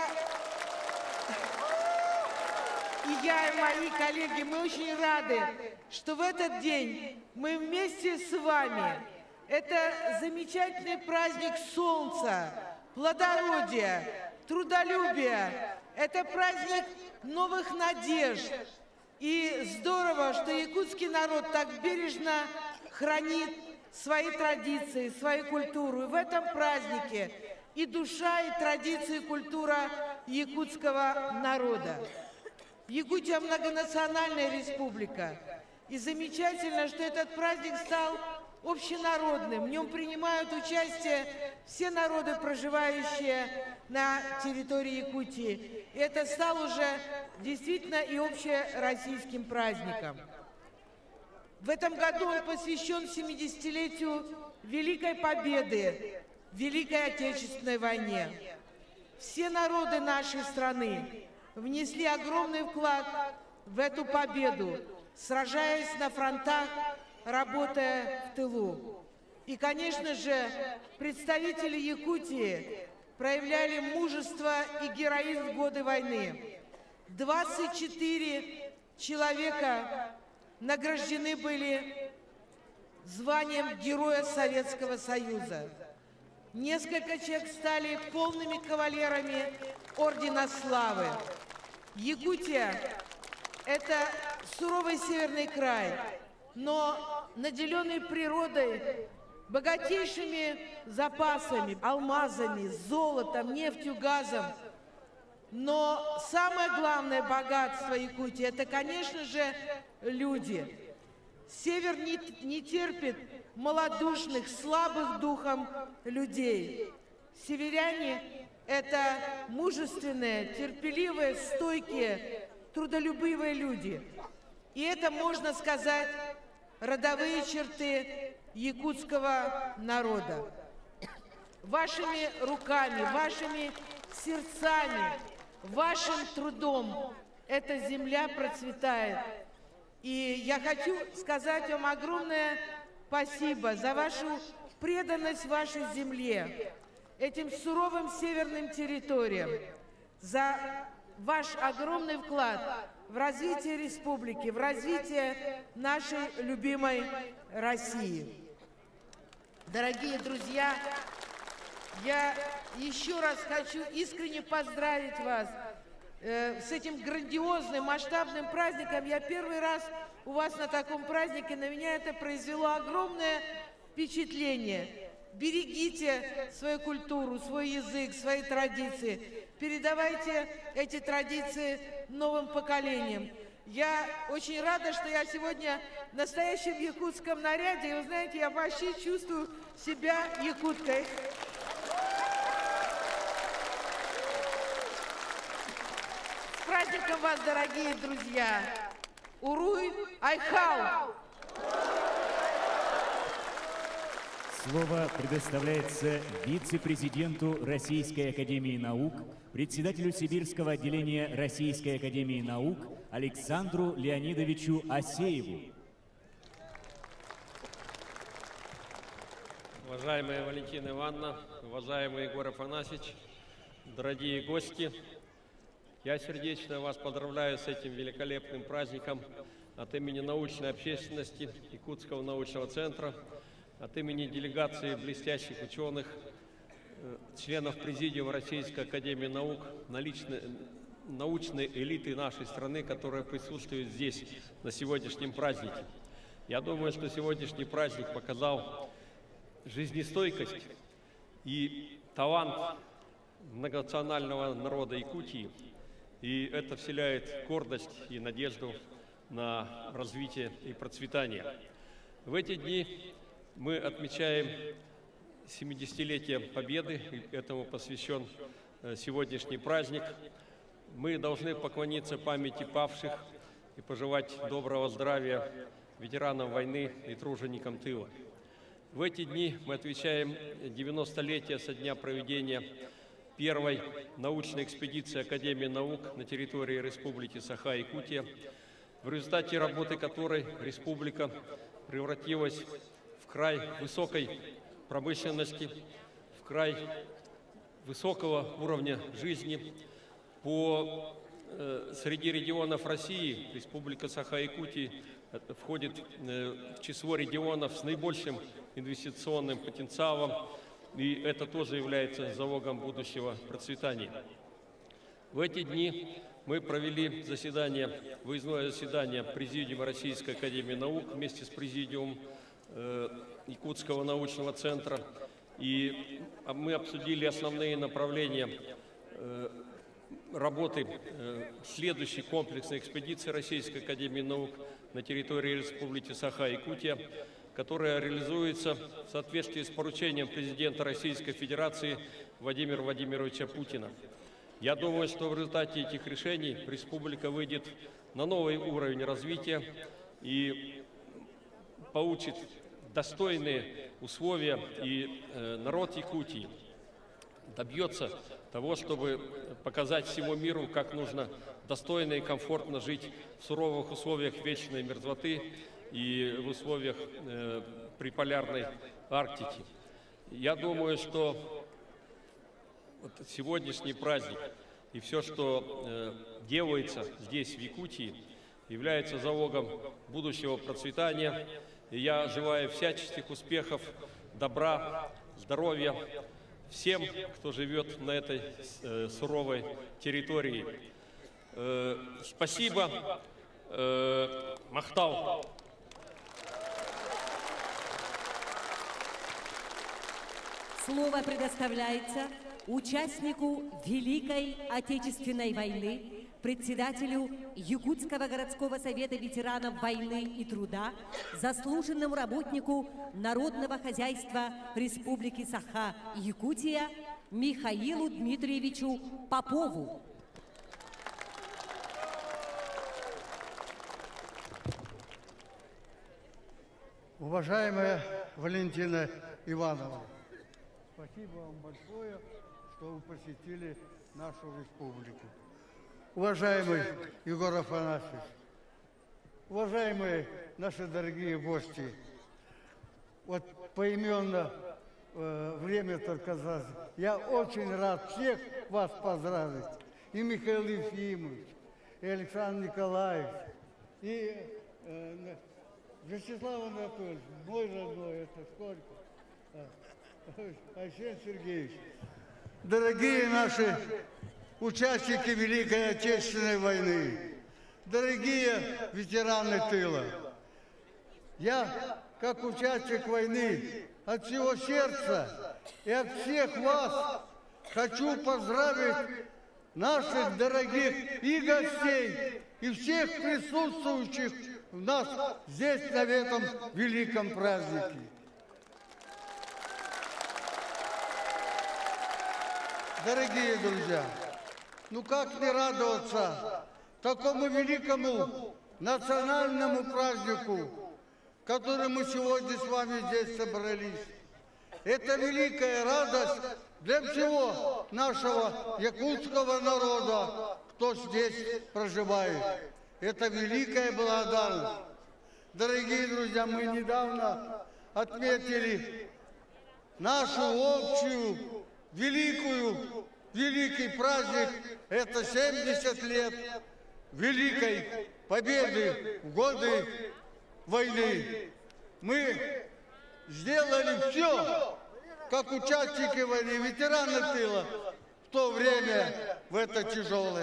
и я, и мои коллеги, мы очень рады, что в этот день мы вместе с вами. Это замечательный праздник солнца, плодородия, трудолюбия. Это праздник новых надежд. И здорово, что якутский народ так бережно хранит свои традиции, свою культуру. И в этом празднике и душа, и традиции, и культура якутского народа. Якутия – многонациональная республика. И замечательно, что этот праздник стал общенародным. В нем принимают участие все народы, проживающие на территории Якутии. И это стал уже действительно и общероссийским праздником. В этом году он посвящен семидесятилетию Великой Победы в Великой Отечественной войне. Все народы нашей страны внесли огромный вклад в эту победу, сражаясь на фронтах, работая в тылу. И, конечно же, представители Якутии проявляли мужество и героизм в годы войны. двадцать четыре человека награждены были званием Героя Советского Союза. Несколько человек стали полными кавалерами Ордена Славы. Якутия – это суровый северный край, но наделенный природой, богатейшими запасами, алмазами, золотом, нефтью, газом. Но самое главное богатство Якутии – это, конечно же, люди. Север не, не терпит малодушных, слабых духом людей. Северяне – это мужественные, терпеливые, стойкие, трудолюбивые люди. И это, можно сказать, родовые черты якутского народа. Вашими руками, вашими сердцами, вашим трудом эта земля процветает. И я хочу сказать вам огромное спасибо за вашу преданность вашей земле, этим суровым северным территориям, за ваш огромный вклад в развитие республики, в развитие нашей любимой России. Дорогие друзья, я еще раз хочу искренне поздравить вас э, с этим грандиозным, масштабным праздником. Я первый раз у вас на таком празднике, на меня это произвело огромное впечатление. Берегите свою культуру, свой язык, свои традиции. Передавайте эти традиции новым поколениям. Я очень рада, что я сегодня в настоящем якутском наряде. И вы знаете, я вообще чувствую себя якуткой. С праздником вас, дорогие друзья! Уруй Айхау!
Слово предоставляется вице-президенту Российской академии наук, председателю Сибирского отделения Российской академии наук Александру Леонидовичу Асееву.
Уважаемая Валентина Ивановна, уважаемый Егор Афанасьевич, дорогие гости, я сердечно вас поздравляю с этим великолепным праздником от имени научной общественности Якутского научного центра, от имени делегации блестящих ученых, членов Президиума Российской академии наук, наличной, научной элиты нашей страны, которая присутствует здесь на сегодняшнем празднике. Я думаю, что сегодняшний праздник показал жизнестойкость и талант многонационального народа Якутии, и это вселяет гордость и надежду на развитие и процветание. В эти дни мы отмечаем семидесятилетие Победы, и этому посвящен сегодняшний праздник. Мы должны поклониться памяти павших и пожелать доброго здравия ветеранам войны и труженикам тыла. В эти дни мы отмечаем девяностолетие со дня проведения первой научной экспедиции Академии наук на территории Республики Саха-Якутия, в результате работы которой республика превратилась в край высокой промышленности, в край высокого уровня жизни. По, э, среди регионов России Республика Саха-Якутия входит э, в число регионов с наибольшим инвестиционным потенциалом, и это тоже является залогом будущего процветания. В эти дни мы провели заседание, выездное заседание Президиума Российской академии наук вместе с Президиумом э, Якутского научного центра, и мы обсудили основные направления э, работы э, следующей комплексной экспедиции Российской академии наук на территории Республики Саха-Якутия, которая реализуется в соответствии с поручением президента Российской Федерации Владимира Владимировича Путина. Я думаю, что в результате этих решений республика выйдет на новый уровень развития и получит достойные условия, и э, народ Якутии добьется того, чтобы показать всему миру, как нужно достойно и комфортно жить в суровых условиях вечной мерзлоты и в условиях э, приполярной Арктики. Я думаю, что вот сегодняшний праздник и все, что э, делается здесь, в Якутии, является залогом будущего процветания. И я желаю всяческих успехов, добра, здоровья всем, кто живет на этой э, суровой территории. Э, спасибо. Э, Махтал.
Слово предоставляется участнику Великой Отечественной войны, председателю Якутского городского совета ветеранов войны и труда, заслуженному работнику народного хозяйства Республики Саха-Якутия Михаилу Дмитриевичу Попову.
Уважаемая Валентина Ивановна, спасибо вам большое, что вы посетили нашу республику. Уважаемый Егор Афанасьевич, уважаемые наши дорогие гости, вот поименно э, время только за... Я очень рад всех вас поздравить. И Михаил Ефимович, и Александр Николаевич, и э, Вячеслав Анатольевич, мой родной, это сколько? Айсен Сергеевич. Дорогие наши участники Великой Отечественной войны, дорогие ветераны тыла, я, как участник войны, от всего сердца и от всех вас хочу поздравить наших дорогих и гостей, и всех присутствующих у нас здесь, на этом великом празднике. Дорогие друзья, ну как не радоваться такому великому национальному празднику, который мы сегодня с вами здесь собрались. Это великая радость для всего нашего якутского народа, кто здесь проживает. Это великая благодарность. Дорогие друзья, мы недавно отметили нашу общую великую, великий праздник. Это семьдесят лет Великой Победы в годы войны. Мы сделали все, как участники войны, ветераны тыла, в то время, в это тяжелое.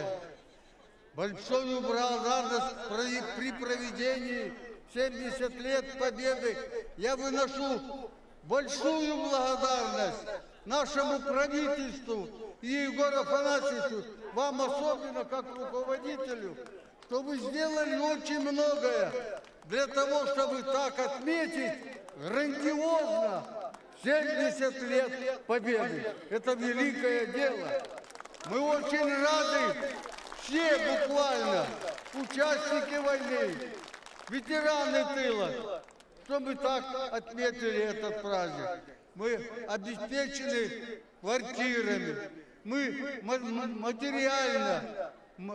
Большую благодарность при проведении семидесяти лет Победы я выношу большую благодарность нашему правительству и Егору Афанасьевичу, вам особенно как руководителю, что вы сделали очень многое для того, чтобы так отметить грандиозно семьдесят лет Победы. Это великое дело. Мы очень рады, все буквально участники войны, ветераны тыла, что мы так отметили этот праздник. Мы обеспечены квартирами, мы материально,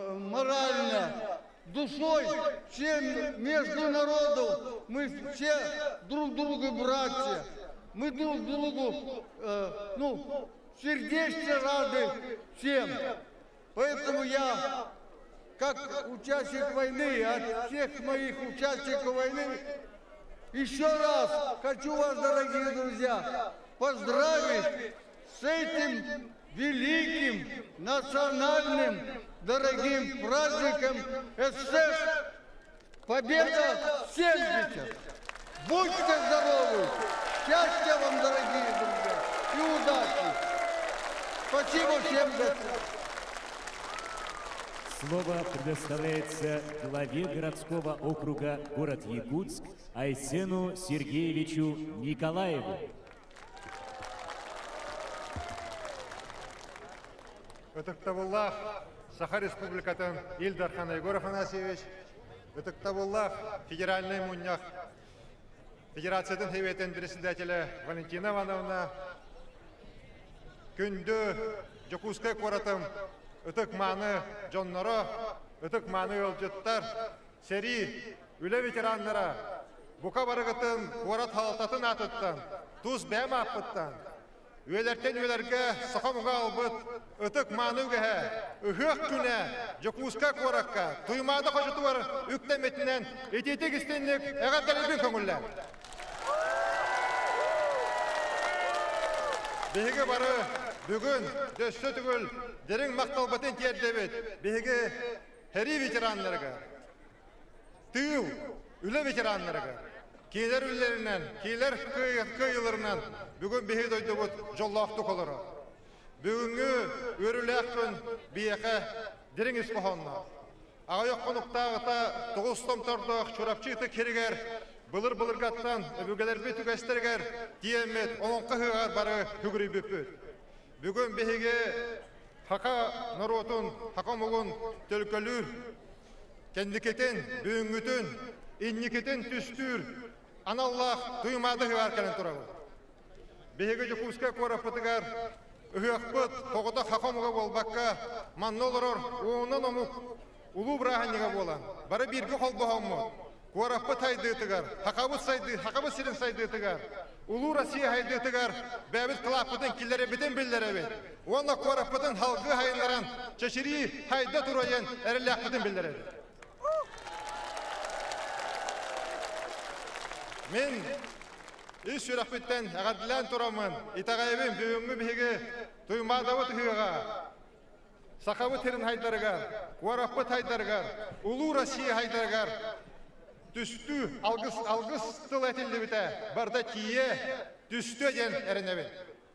морально, душой, все между народов, мы все друг другу братья, мы друг другу, э, ну, сердечно рады всем. Поэтому я, как участник войны, от всех моих участников войны, еще раз хочу вас, дорогие друзья, поздравить с этим великим национальным дорогим праздником СС Победа семьдесят. Будьте здоровы! Счастья вам, дорогие друзья, и удачи! Спасибо всем за...
Слово предоставляется главе городского округа город Якутск Айсену Сергеевичу Николаеву.
Өтіктабуллах, Саха Республикатын Илдархан Егор Афанасьевич, Өтіктабуллах, федеральный муньях, Федерацияның хейветін председателя Валентина Ивановна, күнді Жокускай қоратым, Өтік маны жоннары, өтік маны өлжеттар, сери үлі ветеранлара, бұқа барығытын, қорат халтатын атыттан, тұз бәм апыттан, Üyelerden üyelerge sakamıga albıt, ötük manıgıha, ühük güne, Jokuska korakka, duymada koşutu var, üklemetinden, etetik istenlik, eğer delibin köngüller. Bihige barı, bugün, dössü tügül, derin maktalbatın tiyerdebet, bihige heri veteranlarga, tığ, üle veteranlarga, Kiler ülerinden, kiler kıyılarından bugün bihi doydu bu jollaqtık oları. Бүгінгі өріләқпін бейеқі деріңіз қоғанна. Ағайық қонуқтағыта тұғыстым тұрдық, чурапчықты керігер, бұлыр-бұлыр қаттан бүгілер бет үгәстергер, диемет, оның қығығар бары хүгірі бүппіт. Бүгін бейге хақа наротын, хақа мұғын төлкөлір, кәндікетін, бүгінгітін, инникетін түстір, аналлах тұймады ғығар кәлін тұрабы. Бейге жүкуска қорапытығар, үхіқпыт, қоғыда хақа мұға болбаққа, маннолырыр, оғынан омық, улу браханига болан. Бары бирге қол бұғамы. Қораппы тайдытығар, хақабы сайды, хақабы сирен сайдытығар. Улу Россия хайдытығар, бәбіт қылаппытын келері бітін білдері бет. Оны қораппытын халғы хайынларан, чашыри хайда тұрайын әріліқпытын білдері бет. Мен үш үрақпыттен ағадылан тұрамын, итағайбен бүгінгі бейге тұймадауы тұғыға. Сақабы терін хайдарығар, қораппы хайдарығар, улу Россия хайдарығар, түсті алғыс тыл әтілді біті, барда тие түсті ден әрінебен.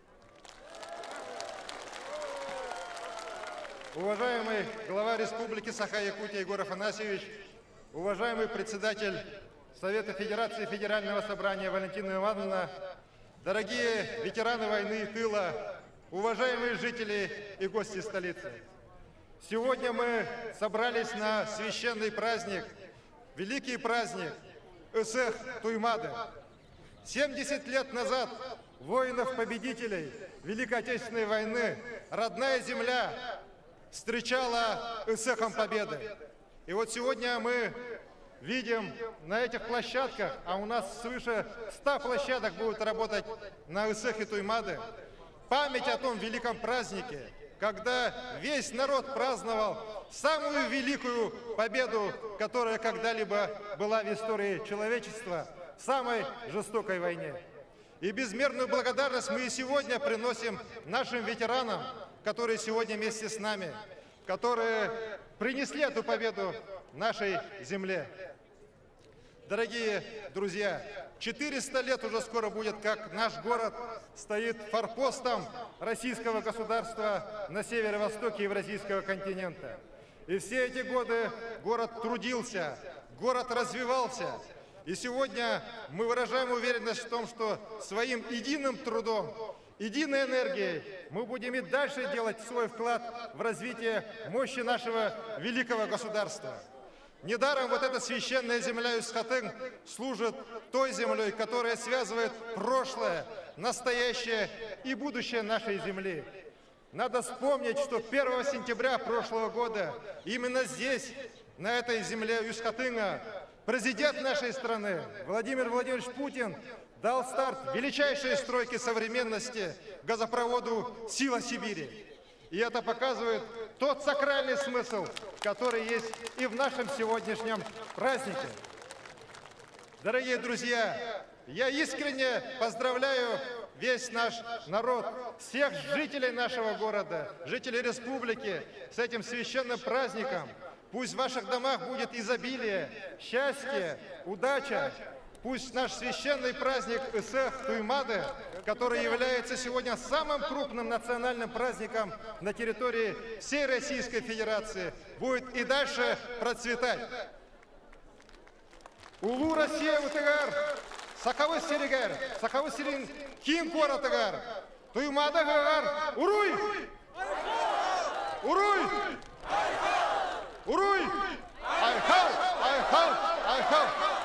Уважаемый глава Республики Саха-Якутия Егор Афанасьевич, уважаемый председатель Совета Федерации Федерального собрания Валентина Ивановна, дорогие ветераны войны и тыла, уважаемые жители и гости столицы. Сегодня мы собрались на священный праздник, великий праздник Ысых Туймады. семьдесят лет назад воинов-победителей Великой Отечественной войны родная земля встречала Ысыхом победы. И вот сегодня мы видим на этих площадках, а у нас свыше ста площадок будут работать на Ысыхе Туймады, память о том великом празднике, когда весь народ праздновал самую великую победу, которая когда-либо была в истории человечества, в самой жестокой войне. И безмерную благодарность мы и сегодня приносим нашим ветеранам, которые сегодня вместе с нами, которые принесли эту победу нашей земле. Дорогие друзья, четыреста лет уже скоро будет, как наш город стоит форпостом российского государства на северо-востоке Евразийского континента. И все эти годы город трудился, город развивался. И сегодня мы выражаем уверенность в том, что своим единым трудом, единой энергией мы будем и дальше делать свой вклад в развитие мощи нашего великого государства. Недаром вот эта священная земля Ысхатын служит той землей, которая связывает прошлое, настоящее и будущее нашей земли. Надо вспомнить, что первого сентября прошлого года именно здесь, на этой земле Ысхатына, президент нашей страны Владимир Владимирович Путин дал старт величайшей стройке современности газопроводу «Сила Сибири». И это показывает тот сакральный смысл, который есть и в нашем сегодняшнем празднике. Дорогие друзья, я искренне поздравляю весь наш народ, всех жителей нашего города, жителей республики с этим священным праздником. Пусть в ваших домах будет изобилие, счастье, удача. Пусть наш священный праздник Ысых Туймады, который является сегодня самым крупным национальным праздником на территории всей Российской Федерации, будет и дальше процветать. Улу Россия утыгар, сакавы сиригар, сакавы сирин кин коратыгар, Туймады гагар, уруй! Уруй! Уруй! Айхал! Айхал! Айхал!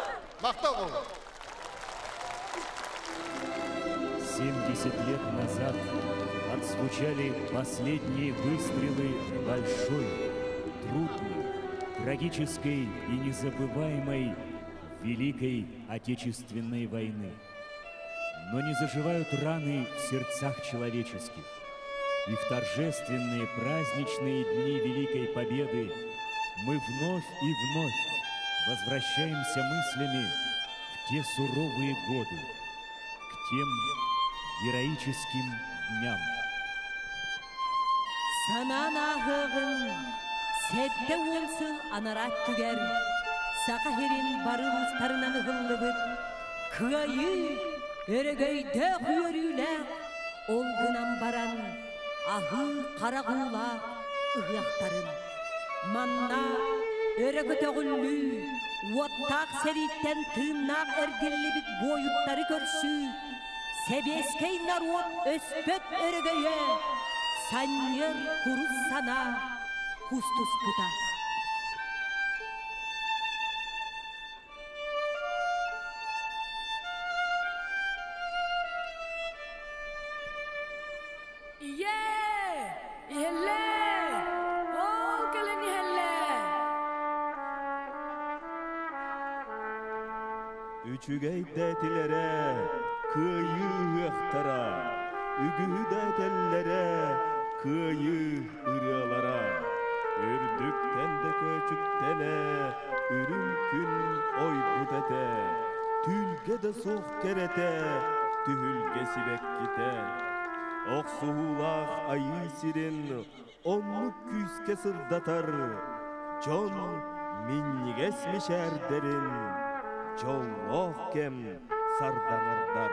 семьдесят лет назад отзвучали последние выстрелы большой, трудной, трагической и незабываемой Великой Отечественной войны. Но не заживают раны в сердцах человеческих. И в торжественные праздничные дни Великой Победы мы вновь и вновь возвращаемся мыслями в те суровые годы, к тем героическим дням.
Сананағығын сәтті онсыл анарат түгер, сақахерин барылыстарынан ұғылы бұд, күайы өрігейді құйырүлі олғынан баран Ahı qaragula ıhıaqtарын. Manna örögötögüllü, uottaq seritten tığnaq ergellibit boyuttары körsü. Sebeskey narod öspöt örögöye, sanyer kurus sana kustus puta.
Üçügeydetilere, kıyı ıhtara, ügüdetellere, kıyı ırıalara, ürdükten de köçüktene, ürünkün oybudete, tülge de soğuk kerete, tühülge sibek gite. Oksuğulak ayı sirin, onluk küske sırdatar, John minnigesmişer derin, Жоллох кем сардаңардар.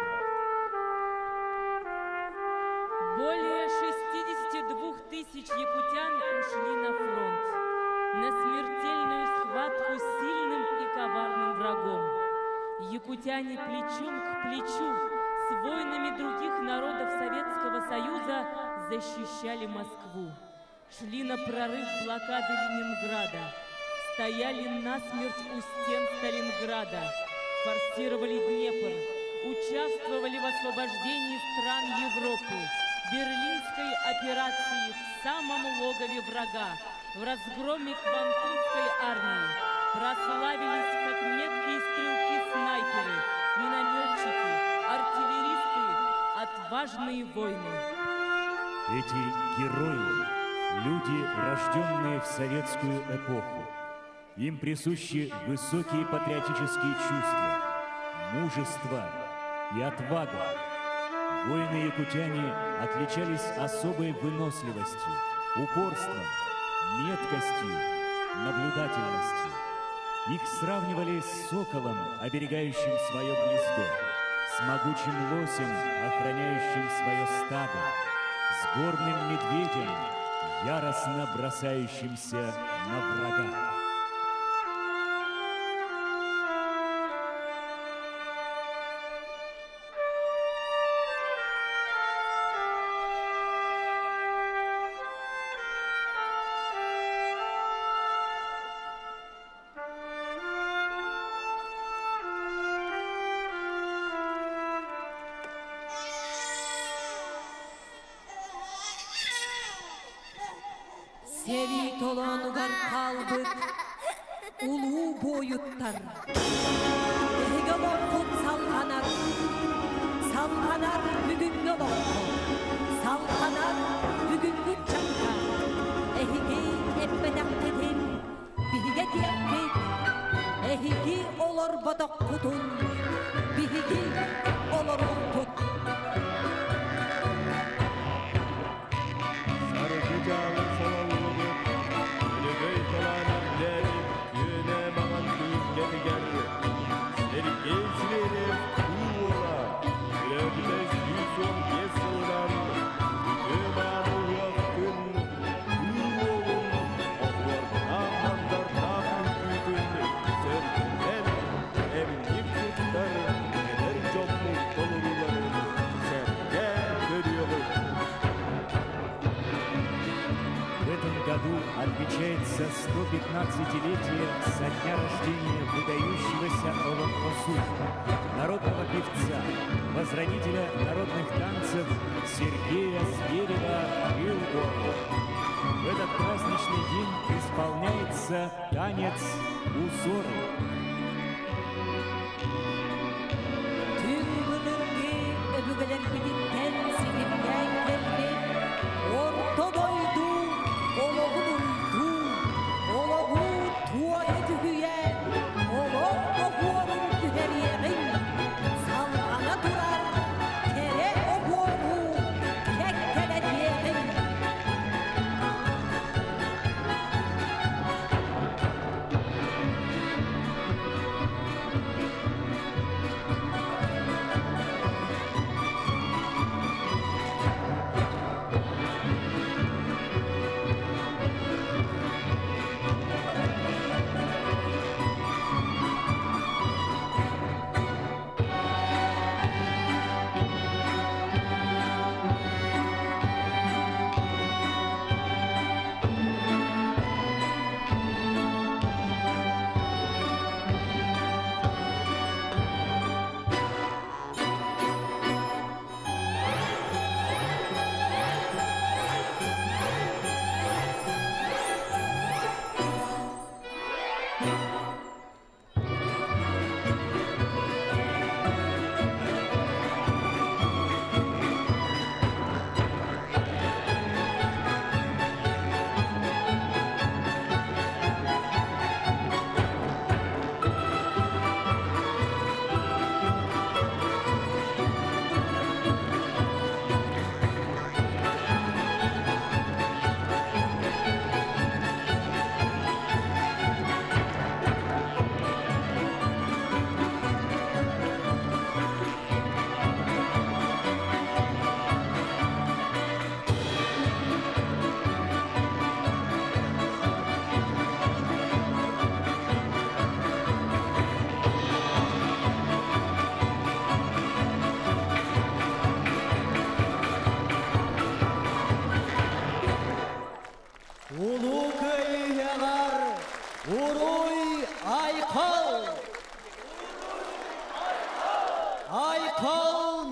Более шестидесяти двух тысяч якутян ушли на фронт, на смертельную схватку с сильным и коварным врагом. Якутяне плечом к плечу с воинами других народов Советского Союза защищали Москву, шли на прорыв блокады Ленинграда, стояли насмерть у стен Сталинграда, форсировали Днепр, участвовали в освобождении стран Европы, Берлинской операции в самом логове врага, в разгроме Квантунской армии, прославились как меткие стрелки-снайперы, минометчики, артиллеристы, отважные воины.
Эти герои — люди, рожденные в советскую эпоху. Им присущи высокие патриотические чувства, мужество и отвага. Воины-якутяне отличались особой выносливостью, упорством, меткостью, наблюдательностью. Их сравнивали с соколом, оберегающим свое гнездо, с могучим лосем, охраняющим свое стадо, с горным медведем, яростно бросающимся на врага.
Сери толонугар қалбыт, улуу бойуттар. Эге локкут салғанар, салғанар бүгінгі локку, салғанар бүгінгі чаңға. Эхиги эппедақтетін, биһиге тиякпет, эхиги олор бодоқ кутун, биһиги олор оқтут.
Отмечается сто пятнадцатилетие со дня рождения выдающегося Олонкосу, народного певца, возродителя народных танцев Сергея Зверева Илгора. В этот праздничный день исполняется танец «Узоры».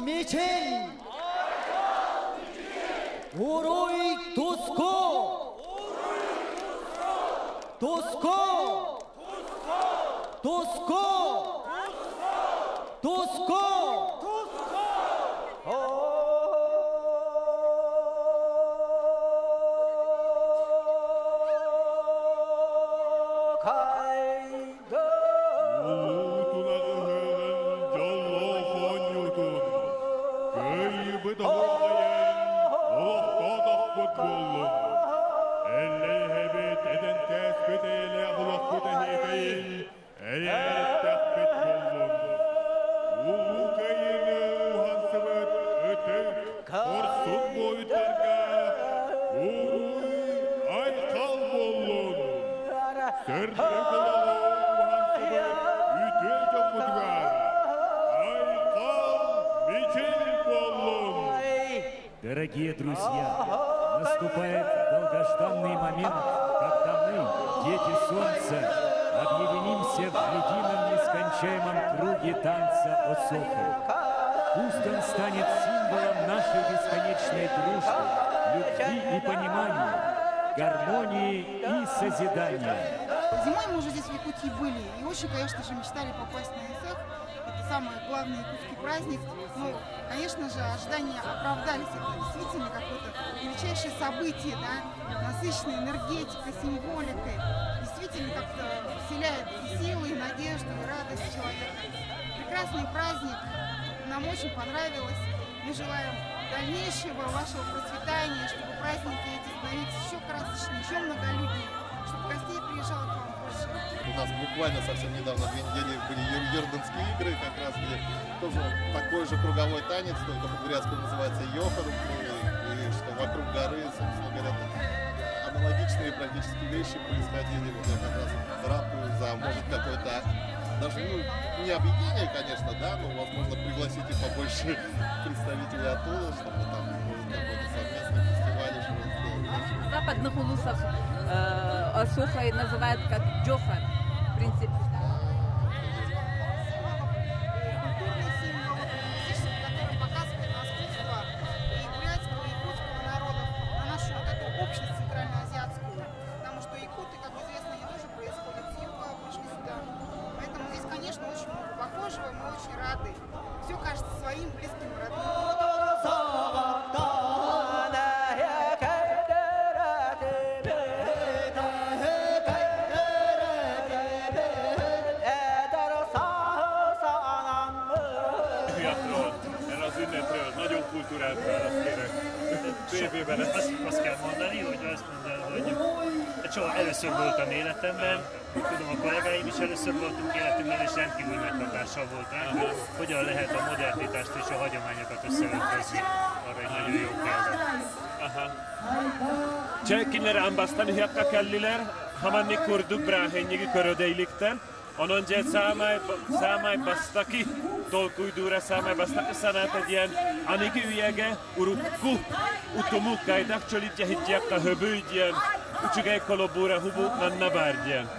Мичень! Уруй Туско! Туско! Туско! Туско!
Дорогие друзья, наступает долгожданный момент, когда мы, дети солнца, объединимся в едином нескончаемом круге танца Осока. Пусть он станет символом нашей бесконечной дружбы, любви и понимания, гармонии и созидания.
Зимой мы уже здесь в Якутии были и очень, конечно же, мечтали попасть на Эсэх. Это самый главный якутский праздник. Но, конечно же, ожидания оправдались. Это действительно какое-то величайшее событие, да? Насыщенное энергетикой, символикой. Действительно как-то вселяет и силы, и надежду, и радость человека. Прекрасный праздник. Нам очень понравилось. Мы желаем дальнейшего вашего процветания, чтобы праздники эти становились еще красочнее, еще многолюднее, чтобы гостей приезжало к вам больше.
У нас буквально совсем недавно, две недели, были Йорданские игры, как раз где тоже такой же круговой танец, только по-бурятски называется йохар, и что вокруг горы, собственно говоря, аналогичные практически вещи происходили. Вот я как раз ратую за, может, какой-то, даже, ну, не объединение, конечно, да, но, возможно, пригласить и побольше представителей оттуда, чтобы там, может, какой-то совместный фестиваль еще сделать.
Западных улусов э, Осоха называют как джохар, в принципе.
Культурный символ, который показывает на искусство и бурятского, и якутского народов, на нашу вот эту общность центральноазиатскую. Потому что якуты, как известно, они тоже происходят с юга, пришли сюда. Поэтому здесь, конечно, очень много похожего, мы очень рады. Все кажется своим, близким, родным.
Nagyon kultúrált választ kérek. Tévében
azt, azt kell mondani, hogy azt mondani, hogy soha először voltam életemben, tudom, a kollégáim is először voltunk életünkben, és rendkívül nagy hatással volt ránk, hogyan lehet a modernitást és a hagyományokat összeöntözni. Arra egy nagyon jó példa.
Aha. Cselkinler ambasztani hiakka kelliler, hamanni kurduk bráhennyigi körödeilikten, Ononjet számai számai bastaki, tolkuidúra számai bastaki sanát egy ilyen aniki üjege, urukku, utomukkáidak csolítja hitják a höbőgyen, ucsugej kolobúra hubuk nanna bárgyen.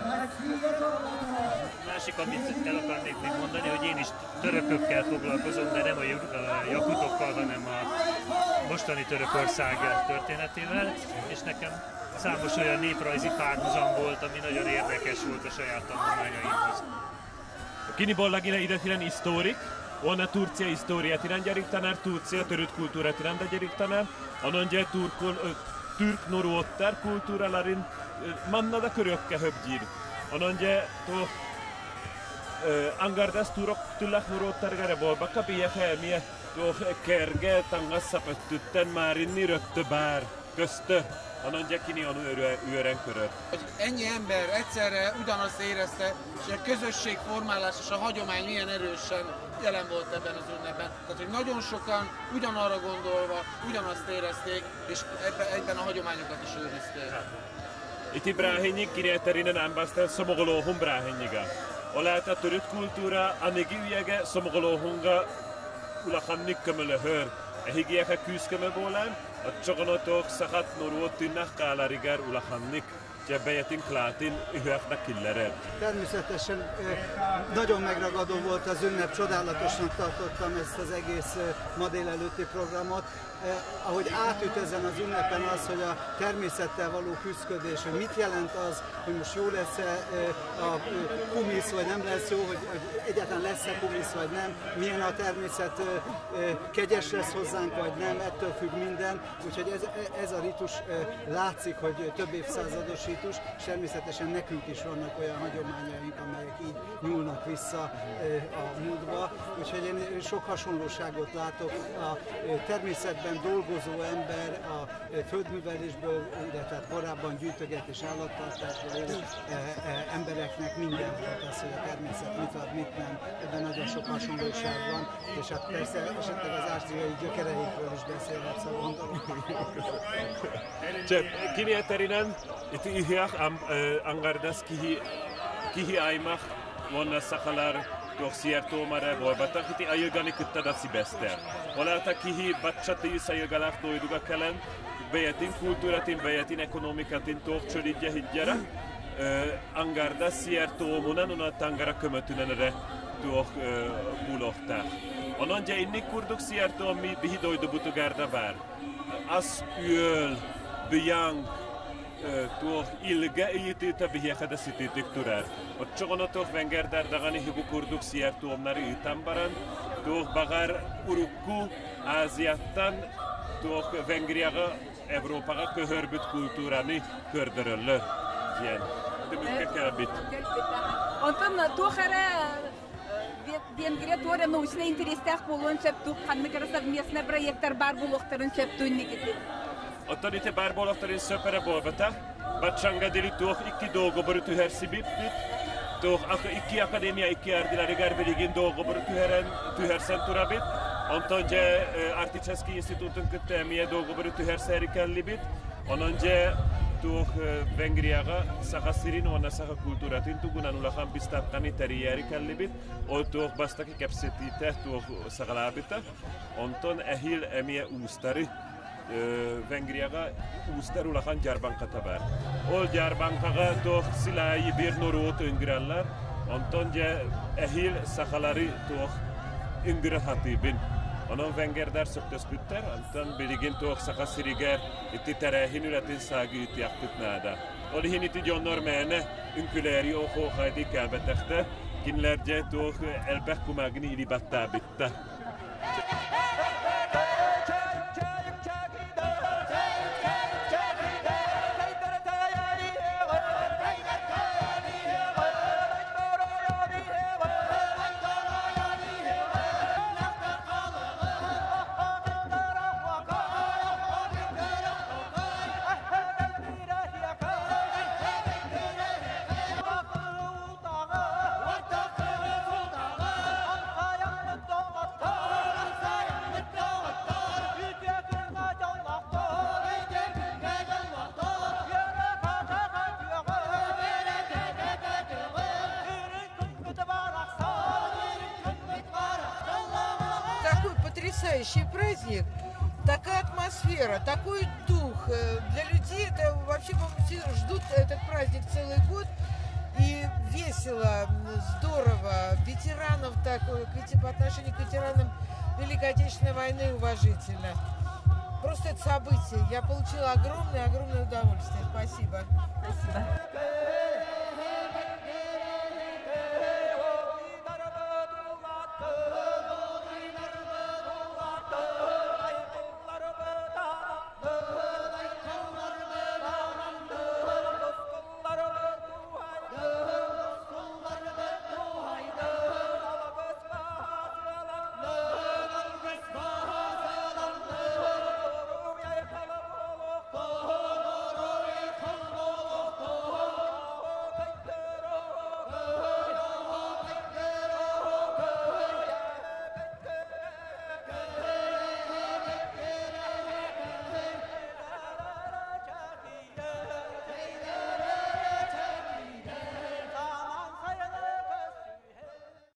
Másik, amit el akarnék még mondani, hogy én is törökökkel foglalkozom, de nem a jakutokkal, hanem a mostani Törökország történetével, és nekem számos olyan néprajzi párhuzam volt, ami nagyon érdekes volt a saját tanulmányaimhoz.
Kini bollagina idetilen historik, onna Turcia historiát iránt gyerik tanár, Turcia törött kultúrát iránt gyerik tanár, ononja türk norottar kultúralarin mannada körökke höbgyír. Ononja to angardas turok tullak norottar gare bolbaka bie helmie to kerge tangas szapöttütten már inni rögtö bár köztö. Anondja kini anu őren köröd.
Hogy ennyi ember egyszerre ugyanazt érezte, és a közösségformálás és a hagyomány milyen erősen jelen volt ebben az ünnepben. Tehát, hogy nagyon sokan ugyanarra gondolva, ugyanazt érezték, és ebben, egyben a hagyományokat is őrizték.
Iti bráhenyig kirjeterinen ámbasztel szomogolóhun bráhenyiga. Oláta törött kultúra, anigi üjege szomogolóhunga ulakannik kömöle hör. Ehigieke kűzkömö bólán, a csogonotok szahat noró tűnnek kálarigar ulakannik. Bejetin Klátin ühöknek killerel.
Természetesen nagyon megragadó volt az ünnep, csodálatosnak tartottam ezt az egész ma délelőtti programot. Eh, ahogy átüt ezen az ünnepen az, hogy a természettel való küszködés, hogy mit jelent az, hogy most jó lesz-e eh, a kumisz, vagy nem lesz jó, hogy, hogy egyáltalán lesz-e kumisz, vagy nem, milyen a természet, eh, kegyes lesz hozzánk, vagy nem, ettől függ minden. Úgyhogy ez, ez a ritus eh, látszik, hogy több évszázados ritus, és természetesen nekünk is vannak olyan hagyományaink, amelyek így nyúlnak vissza eh, a múltba. Úgyhogy én sok hasonlóságot látok a eh, természetben dolgozó ember, a földművelésből, illetve korábban gyűjtögetés állattartásból élő embereknek minden volt az, hogy a természet mit ad, mit nem. Ebben nagyon sok hasonlóság van, és hát persze esetleg az ázsiai gyökereikről is beszélhetsz, ha gondolom.
Kini eterinen, itt ihjak angardas kihi aimach vonna szakalar Siertómare volbatak, itt ajölgani küttadaci beszter. Valáltak kihi bacsati szajölgalák tojduga kelen, bejetin kultúratin, bejetin ekonomikatin tókcsölidje higgyere, angarda Siertómunan, unat tangara kömötünenere tók bulohták. Onan gye innik kurduk Siertóm mi bihidojdu butugárda bár. Az üöl, bjang, tuoh ilge iyititä bihiäkadä sititik turär. Otsogonotoh vengerdär dagani hibu kurduk Siertómnari itambaran, tuoh bagar urukku Aasiattan, tuoh Vengriaga, Euroopaga köhörbyt kultúrani kördöröllö. Ilyen. De mitkä kelbit?
Ondan tuohara Венгрия тоже научно интересных болон септу, ханны совместный проекттар бар булохтарын септунникити.
Ottan ite bár bologtarin szöpere bolbata, bacsanga dili tuoh ikki dolgoboru tühersibit, tuoh ikki akadémia ikki ardilari garbeligin dolgoboru tüheren tühersen turabit, onton je Artichesky Institutun küttemie dolgoboru tüherserikellibit, onon je tuoh Vengriaga sakasirin onna saka kulturatin tugunan ulakan pistakkani teriyerikellibit, ol tuoh bastaki kepsitite tuoh sakalabita, onton ehil emie uustari. Vengriaga úszterulakan gyárbanka bár. Ol gyárbankaga toh szilái birnorót öngirellar, onton je ehil szakalari toh öngirhatibin. Onon vengerdár szöktöszpütter, onton biligin toh szakasziriger, itti terehin ületin szági itti jaktutnáda. Ol hin itti gyonnor mene, önköleri óhóhajdi kelbetekte, kinlergye toh elbekkumágni ilibattábitta.
Потрясающий праздник, такая атмосфера, такой дух. Для людей это вообще ждут этот праздник целый год. И весело, здорово. Ветеранов такой, по отношению к ветеранам Великой Отечественной войны уважительно. Просто это событие. Я получила огромное-огромное удовольствие. Спасибо.
Спасибо.